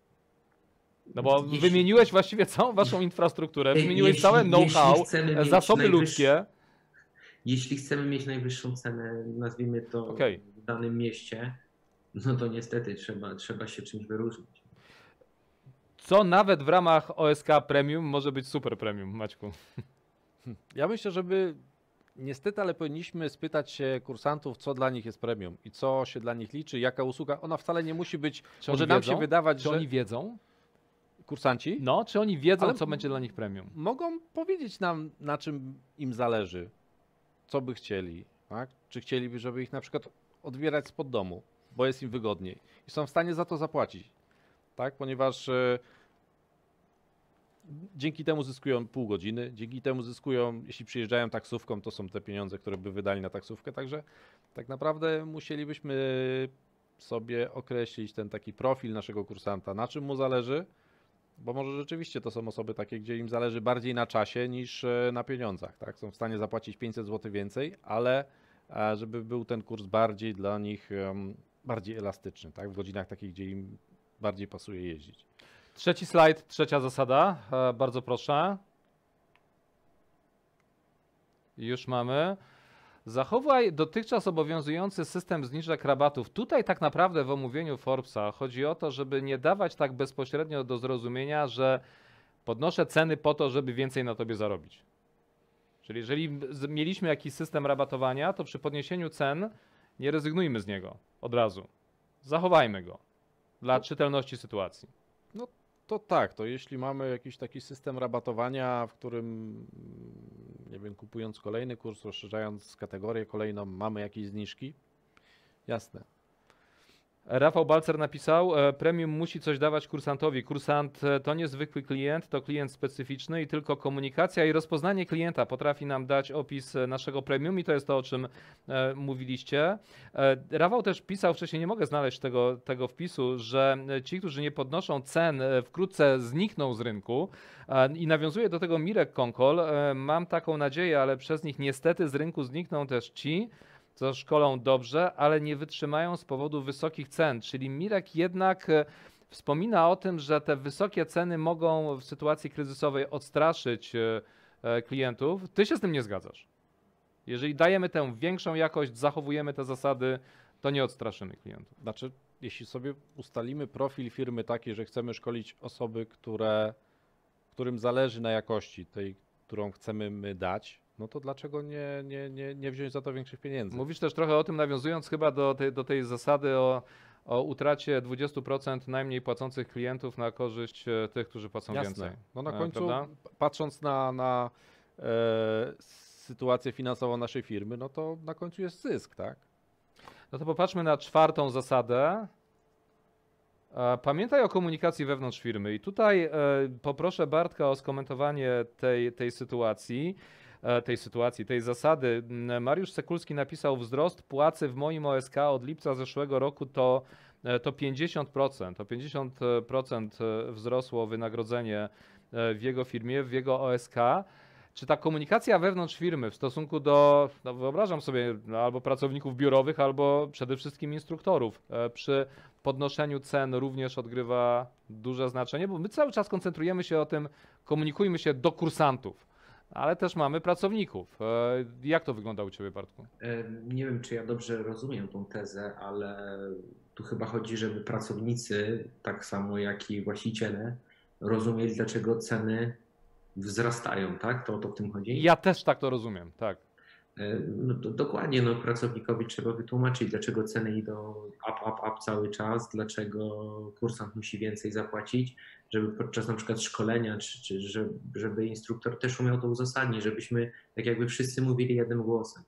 No bo
Jeśli-
wymieniłeś właściwie całą Waszą infrastrukturę,
Ej,
wymieniłeś
jeśli-
całe
jeśli
know-how,
chcemy mieć
zasoby
najwyższy-
ludzkie.
Jeśli chcemy mieć najwyższą cenę, nazwijmy to
Okej.
w danym mieście, no to niestety trzeba, trzeba się czymś wyróżnić.
Co nawet w ramach O S K Premium może być super premium, Maćku.
Ja myślę, żeby niestety, ale powinniśmy spytać się kursantów, co dla nich jest premium i co się dla nich liczy, jaka usługa. Ona wcale nie musi być,
Czy
może
oni
nam
wiedzą?
się wydawać,
Czy
że
oni wiedzą?
kursanci
No, czy oni wiedzą,
Ale-
co będzie dla nich premium?
mogą powiedzieć nam, na czym im zależy, co by chcieli, tak? Czy chcieliby, żeby ich na przykład odbierać spod domu, bo jest im wygodniej i są w stanie za to zapłacić, tak? Ponieważ e, dzięki temu zyskują pół godziny, dzięki temu zyskują, jeśli przyjeżdżają taksówką, to są te pieniądze, które by wydali na taksówkę, także tak naprawdę musielibyśmy sobie określić ten taki profil naszego kursanta, na czym mu zależy, bo może rzeczywiście to są osoby takie, gdzie im zależy bardziej na czasie niż e, na pieniądzach, tak? Są w stanie zapłacić pięćset złotych więcej, ale e, żeby był ten kurs bardziej dla nich em, bardziej elastyczny, tak? W godzinach takich, gdzie im bardziej pasuje jeździć.
Trzeci slajd, trzecia zasada. E, bardzo proszę. Już mamy. Zachowaj dotychczas obowiązujący system zniżek rabatów. Tutaj tak naprawdę w omówieniu Forbesa chodzi o to, żeby nie dawać tak bezpośrednio do zrozumienia, że podnoszę ceny po to, żeby więcej na tobie zarobić. Czyli jeżeli z- mieliśmy jakiś system rabatowania, to przy podniesieniu cen nie rezygnujmy z niego od razu. Zachowajmy go dla czytelności sytuacji.
To tak, to jeśli mamy jakiś taki system rabatowania, w którym, nie wiem, kupując kolejny kurs, rozszerzając kategorię kolejną, mamy jakieś zniżki, jasne.
Rafał Balcer napisał, e, premium musi coś dawać kursantowi. Kursant e, to niezwykły klient, to klient specyficzny i tylko komunikacja i rozpoznanie klienta potrafi nam dać opis e, naszego premium i to jest to, o czym e, mówiliście. E, Rafał też pisał wcześniej, nie mogę znaleźć tego, tego wpisu, że e, ci, którzy nie podnoszą cen, e, wkrótce znikną z rynku e, i nawiązuje do tego Mirek Konkol. E, mam taką nadzieję, ale przez nich niestety z rynku znikną też ci, co szkolą dobrze, ale nie wytrzymają z powodu wysokich cen. Czyli Mirek jednak e, wspomina o tym, że te wysokie ceny mogą w sytuacji kryzysowej odstraszyć e, e, klientów. Ty się z tym nie zgadzasz. Jeżeli dajemy tę większą jakość, zachowujemy te zasady, to nie odstraszymy klientów.
Znaczy, jeśli sobie ustalimy profil firmy taki, że chcemy szkolić osoby, które, którym zależy na jakości tej, którą chcemy my dać, no to dlaczego nie, nie, nie, nie wziąć za to większych pieniędzy?
Mówisz też trochę o tym, nawiązując chyba do tej, do tej zasady o, o utracie dwudziestu procent najmniej płacących klientów na korzyść e, tych, którzy płacą
Jasne.
więcej.
No na
E,
końcu,
prawda?
p- patrząc na, na e, sytuację finansową naszej firmy, no to na końcu jest zysk, tak?
No to popatrzmy na czwartą zasadę. E, Pamiętaj o komunikacji wewnątrz firmy. I tutaj e, poproszę Bartka o skomentowanie tej, tej sytuacji, e, tej sytuacji, tej zasady. M, Mariusz Sekulski napisał: wzrost płacy w moim O S K od lipca zeszłego roku to, e, to pięćdziesiąt procent. O pięćdziesiąt procent wzrosło wynagrodzenie e, w jego firmie, w jego O S K. Czy ta komunikacja wewnątrz firmy w stosunku do, no wyobrażam sobie, no albo pracowników biurowych, albo przede wszystkim instruktorów, e, przy podnoszeniu cen również odgrywa duże znaczenie, bo my cały czas koncentrujemy się o tym, komunikujmy się do kursantów, ale też mamy pracowników. E, Jak to wygląda u Ciebie, Bartku?
E, Nie wiem, czy ja dobrze rozumiem tą tezę, ale tu chyba chodzi, żeby pracownicy, tak samo jak i właściciele, rozumieli, dlaczego ceny wzrastają, tak? To o to w tym chodzi?
Ja też tak to rozumiem, tak.
E, No to dokładnie, no pracownikowi trzeba wytłumaczyć, dlaczego ceny idą up, up, up cały czas, dlaczego kursant musi więcej zapłacić, żeby podczas na przykład szkolenia, czy, czy żeby, żeby instruktor też umiał to uzasadnić, żebyśmy tak jakby wszyscy mówili jednym głosem.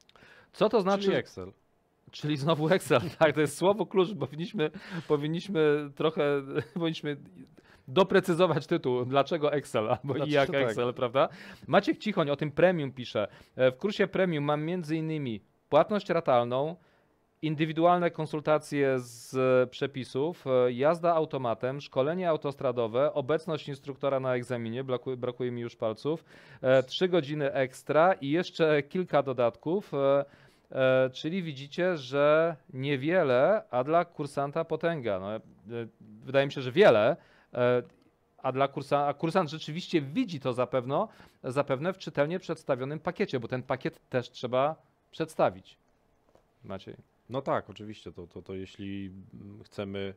Co to znaczy?
Czyli Excel.
Czyli znowu Excel, tak, to jest słowo klucz, powinniśmy, powinniśmy trochę, powinniśmy doprecyzować tytuł, dlaczego Excel, albo i
Dlaczego
jak
tak?
Excel, prawda? Maciek Cichoń o tym premium pisze. E, W kursie premium mam między innymi płatność ratalną, indywidualne konsultacje z e, przepisów, e, jazda automatem, szkolenie autostradowe, obecność instruktora na egzaminie, brakuje, brakuje mi już palców, e, trzy godziny ekstra i jeszcze kilka dodatków. E, E, czyli widzicie, że niewiele, a dla kursanta potęga. No, e, wydaje mi się, że wiele, e, a dla kursa, a kursant rzeczywiście widzi to zapewne, zapewne w czytelnie przedstawionym pakiecie, bo ten pakiet też trzeba przedstawić. Maciej.
No tak, oczywiście, to, to, to jeśli chcemy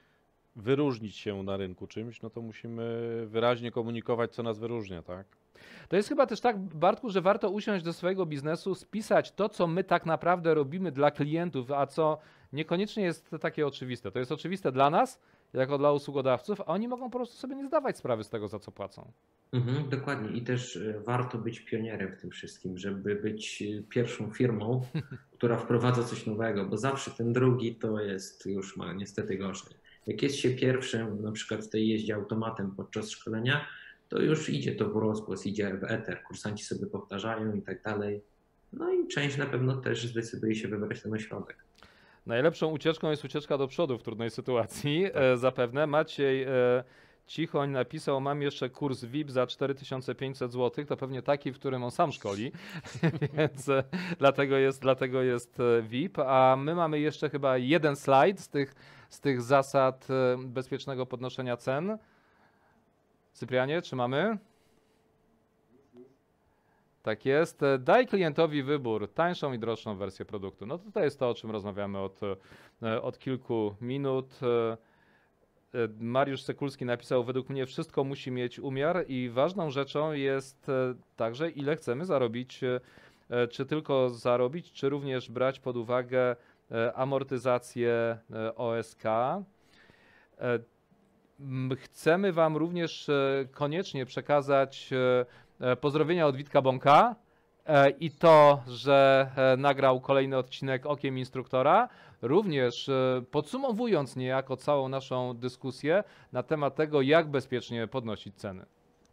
wyróżnić się na rynku czymś, no to musimy wyraźnie komunikować, co nas wyróżnia, tak?
To jest chyba też tak, Bartku, że warto usiąść do swojego biznesu, spisać to, co my tak naprawdę robimy dla klientów, a co niekoniecznie jest takie oczywiste. To jest oczywiste dla nas, jako dla usługodawców, a oni mogą po prostu sobie nie zdawać sprawy z tego, za co płacą.
Mhm, dokładnie i też e, warto być pionierem w tym wszystkim, żeby być e, pierwszą firmą, która wprowadza coś nowego, bo zawsze ten drugi to jest już ma niestety gorzej. Jak jest się pierwszym, na przykład w tej jeździe automatem podczas szkolenia, to już idzie to w rozgłos, idzie w eter, kursanci sobie powtarzają i tak dalej. No i część na pewno też zdecyduje się wybrać ten ośrodek.
Najlepszą ucieczką jest ucieczka do przodu w trudnej sytuacji, e, zapewne. Maciej e, Cichoń napisał: mam jeszcze kurs V I P za cztery tysiące pięćset złotych, to pewnie taki, w którym on sam szkoli, więc e, dlatego jest, dlatego jest e, V I P. A my mamy jeszcze chyba jeden slajd z tych, z tych zasad e, bezpiecznego podnoszenia cen. Cyprianie, czy mamy? Tak jest. E, Daj klientowi wybór, tańszą i droższą wersję produktu. No to to jest to, o czym rozmawiamy od, e, od kilku minut. E, e, Mariusz Sekulski napisał: według mnie wszystko musi mieć umiar i ważną rzeczą jest e, także, ile chcemy zarobić, e, czy tylko zarobić, czy również brać pod uwagę e, amortyzację e, O S K. E, m, Chcemy Wam również e, koniecznie przekazać e, e, pozdrowienia od Witka Bąka. e, i to, że e, nagrał kolejny odcinek Okiem Instruktora, również e, podsumowując niejako całą naszą dyskusję na temat tego, jak bezpiecznie podnosić ceny.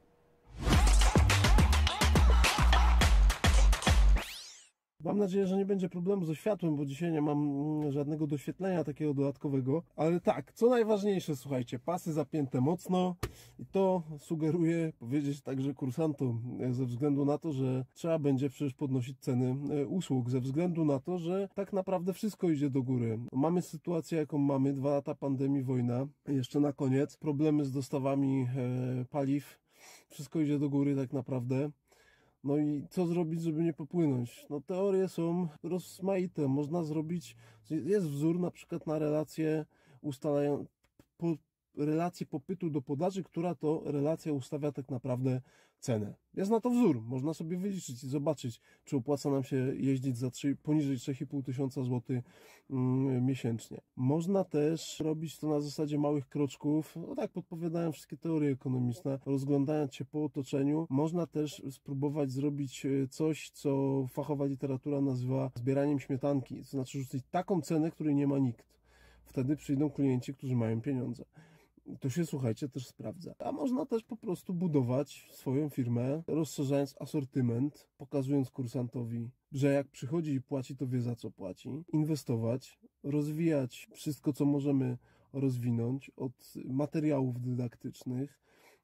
Mam nadzieję, że nie będzie problemu ze światłem, bo dzisiaj nie mam mm, żadnego doświetlenia takiego dodatkowego. Ale tak, co najważniejsze, słuchajcie, pasy zapięte mocno i to sugeruję powiedzieć także kursantom, e, ze względu na to, że trzeba będzie przecież podnosić ceny e, usług, ze względu na to, że tak naprawdę wszystko idzie do góry. Mamy sytuację, jaką mamy, dwa lata pandemii, wojna, jeszcze na koniec, problemy z dostawami e, paliw, wszystko idzie do góry tak naprawdę. No i co zrobić, żeby nie popłynąć? No teorie są rozmaite. Można zrobić, jest wzór na przykład na relacje ustalają, po, relację popytu do podaży, która to relacja ustawia tak naprawdę cenę. Jest na to wzór. Można sobie wyliczyć i zobaczyć, czy opłaca nam się jeździć za trzy, poniżej trzy i pół tysiąca złotych mm, miesięcznie. Można też robić to na zasadzie małych kroczków. No tak podpowiadają wszystkie teorie ekonomiczne, rozglądając się po otoczeniu. Można też spróbować zrobić coś, co fachowa literatura nazywa zbieraniem śmietanki. To znaczy rzucić taką cenę, której nie ma nikt. Wtedy przyjdą klienci, którzy mają pieniądze. To się, słuchajcie, też sprawdza. A można też po prostu budować swoją firmę, rozszerzając asortyment, pokazując kursantowi, że jak przychodzi i płaci, to wie, za co płaci. Inwestować, rozwijać wszystko, co możemy rozwinąć, od materiałów dydaktycznych,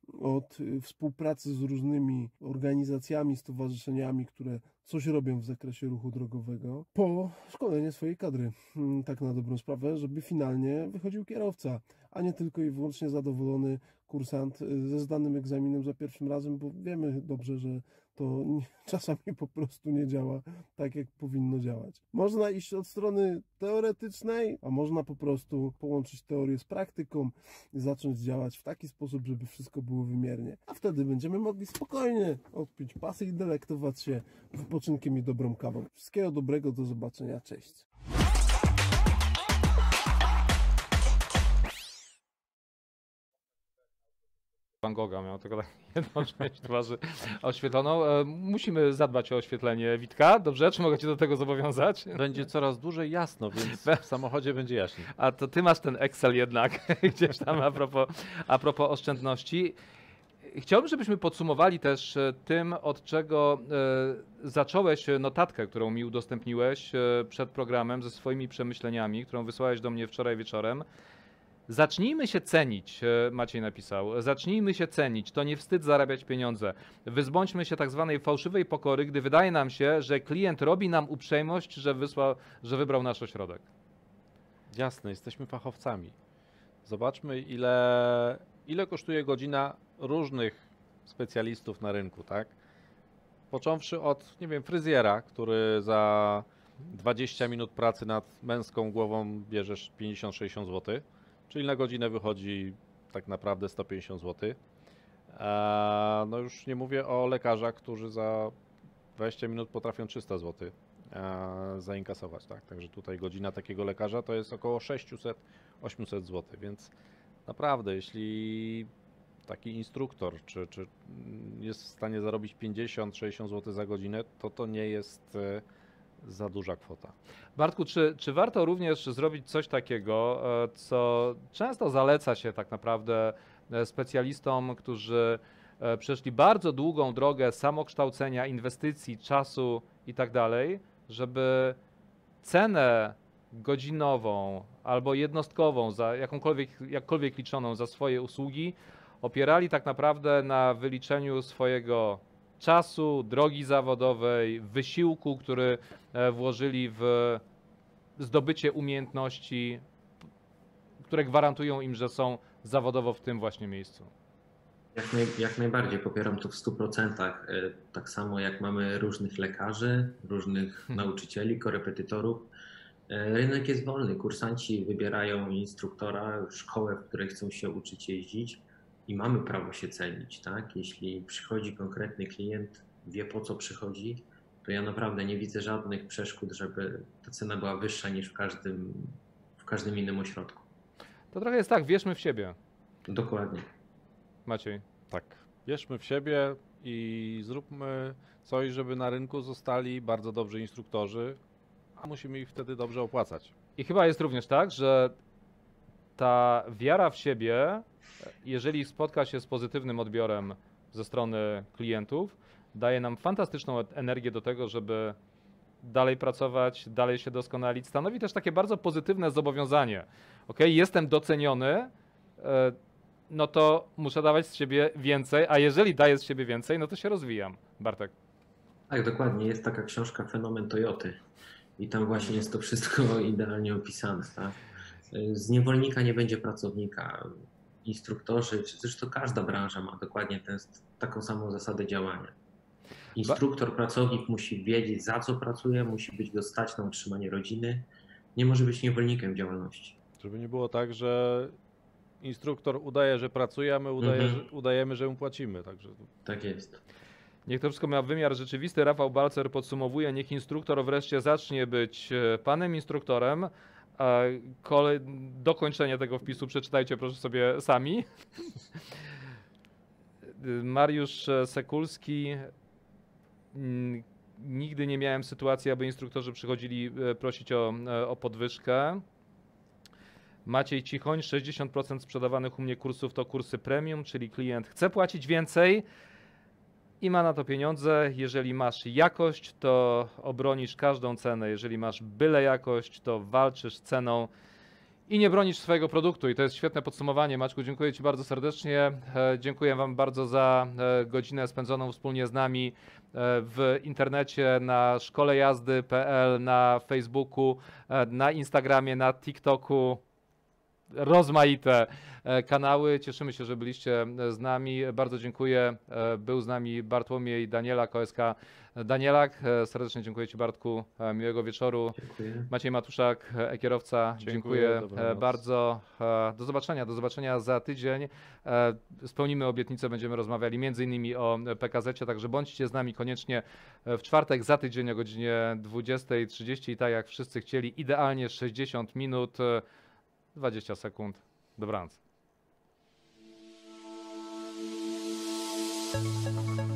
od współpracy z różnymi organizacjami, stowarzyszeniami, które coś robią w zakresie ruchu drogowego, po szkolenie swojej kadry, tak na dobrą sprawę, żeby finalnie wychodził kierowca, a nie tylko i wyłącznie zadowolony kursant ze zdanym egzaminem za pierwszym razem, bo wiemy dobrze, że to czasami po prostu nie działa tak, jak powinno działać. Można iść od strony teoretycznej, a można po prostu połączyć teorię z praktyką i zacząć działać w taki sposób, żeby wszystko było wymiernie. A wtedy będziemy mogli spokojnie odpić pasy i delektować się wypoczynkiem i dobrą kawą. Wszystkiego dobrego, do zobaczenia, cześć.
Van Gogha miał tylko tak jedną część twarzy oświetloną. E, musimy zadbać o oświetlenie, Witka, dobrze? Czy mogę cię do tego zobowiązać?
Będzie coraz dłużej jasno, więc w samochodzie będzie jaśniej.
A to ty masz ten Excel jednak gdzieś tam a propos, a propos oszczędności. Chciałbym, żebyśmy podsumowali też tym, od czego e, zacząłeś notatkę, którą mi udostępniłeś e, przed programem ze swoimi przemyśleniami, którą wysłałeś do mnie wczoraj wieczorem. Zacznijmy się cenić, Maciej napisał, zacznijmy się cenić, to nie wstyd zarabiać pieniądze. Wyzbądźmy się tak zwanej fałszywej pokory, gdy wydaje nam się, że klient robi nam uprzejmość, że, wysłał, że wybrał nasz ośrodek.
Jasne, jesteśmy fachowcami. Zobaczmy, ile, ile kosztuje godzina różnych specjalistów na rynku, tak? Począwszy od, nie wiem, fryzjera, który za dwadzieścia minut pracy nad męską głową bierzesz pięćdziesiąt sześćdziesiąt złotych. Czyli na godzinę wychodzi tak naprawdę sto pięćdziesiąt złotych. Eee, no już nie mówię o lekarzach, którzy za dwadzieścia minut potrafią trzysta złotych eee, zainkasować. Tak? Także tutaj godzina takiego lekarza to jest około sześćset do osiemset złotych, więc naprawdę jeśli taki instruktor czy, czy jest w stanie zarobić pięćdziesiąt do sześćdziesięciu złotych za godzinę, to to nie jest za duża kwota.
Bartku, czy, czy warto również zrobić coś takiego, co często zaleca się tak naprawdę specjalistom, którzy przeszli bardzo długą drogę samokształcenia, inwestycji, czasu i tak dalej, żeby cenę godzinową albo jednostkową, za jakąkolwiek, jakkolwiek liczoną za swoje usługi, opierali tak naprawdę na wyliczeniu swojego czasu, drogi zawodowej, wysiłku, który włożyli w zdobycie umiejętności, które gwarantują im, że są zawodowo w tym właśnie miejscu.
Jak, naj, jak najbardziej popieram to w stu procentach. Tak samo jak mamy różnych lekarzy, różnych hmm. nauczycieli, korepetytorów. Rynek jest wolny. Kursanci wybierają instruktora, szkołę, w której chcą się uczyć jeździć. I mamy prawo się cenić, tak? Jeśli przychodzi konkretny klient, wie po co przychodzi, to ja naprawdę nie widzę żadnych przeszkód, żeby ta cena była wyższa niż w każdym, w każdym innym ośrodku.
To trochę jest tak, wierzmy w siebie.
Dokładnie.
Maciej.
Tak, wierzmy w siebie i zróbmy coś, żeby na rynku zostali bardzo dobrzy instruktorzy, a musimy ich wtedy dobrze opłacać.
I chyba jest również tak, że ta wiara w siebie, jeżeli spotka się z pozytywnym odbiorem ze strony klientów, daje nam fantastyczną energię do tego, żeby dalej pracować, dalej się doskonalić. Stanowi też takie bardzo pozytywne zobowiązanie. Ok, jestem doceniony, no to muszę dawać z siebie więcej, a jeżeli daję z siebie więcej, no to się rozwijam. Bartek.
Tak, dokładnie. Jest taka książka Fenomen Toyoty i tam właśnie jest to wszystko idealnie opisane. Tak? Z niewolnika nie będzie pracownika. Instruktorzy, czy zresztą każda branża ma dokładnie ten, taką samą zasadę działania. Instruktor, pracownik musi wiedzieć, za co pracuje, musi być go stać na utrzymanie rodziny, nie może być niewolnikiem działalności.
Żeby nie było tak, że instruktor udaje, że pracuje, a my udaje,
Mhm.
że, udajemy, że mu płacimy. Także...
Tak jest.
Niech to wszystko ma wymiar rzeczywisty. Rafał Balcer podsumowuje, niech instruktor wreszcie zacznie być panem instruktorem. A kole... Dokończenie tego wpisu przeczytajcie proszę sobie sami. Mariusz Sekulski. Nigdy nie miałem sytuacji, aby instruktorzy przychodzili prosić o, o podwyżkę. Maciej Cichoń, sześćdziesiąt procent sprzedawanych u mnie kursów to kursy premium, czyli klient chce płacić więcej i ma na to pieniądze. Jeżeli masz jakość, to obronisz każdą cenę. Jeżeli masz byle jakość, to walczysz ceną i nie bronisz swojego produktu. I to jest świetne podsumowanie. Maćku, dziękuję Ci bardzo serdecznie. E, dziękuję Wam bardzo za e, godzinę spędzoną wspólnie z nami e, w internecie, na szkole jazdy kropka pe el, na Facebooku, e, na Instagramie, na TikToku. Rozmaite e, kanały. Cieszymy się, że byliście z nami. Bardzo dziękuję. E, był z nami Bartłomiej Danielak, O S K Danielak. E, serdecznie dziękuję Ci, Bartku. E, miłego wieczoru.
Dziękuję.
Maciej Matuszak, e-kierowca.
Dziękuję,
Dziękuję,
dobranoc.
e, bardzo. E, do zobaczenia. Do zobaczenia za tydzień. E, spełnimy obietnicę. Będziemy rozmawiali między innymi o P K Z-cie, także bądźcie z nami koniecznie w czwartek za tydzień o godzinie dwudziestej trzydzieści i tak jak wszyscy chcieli, idealnie sześćdziesiąt minut. dwadzieścia sekund. Dobranoc.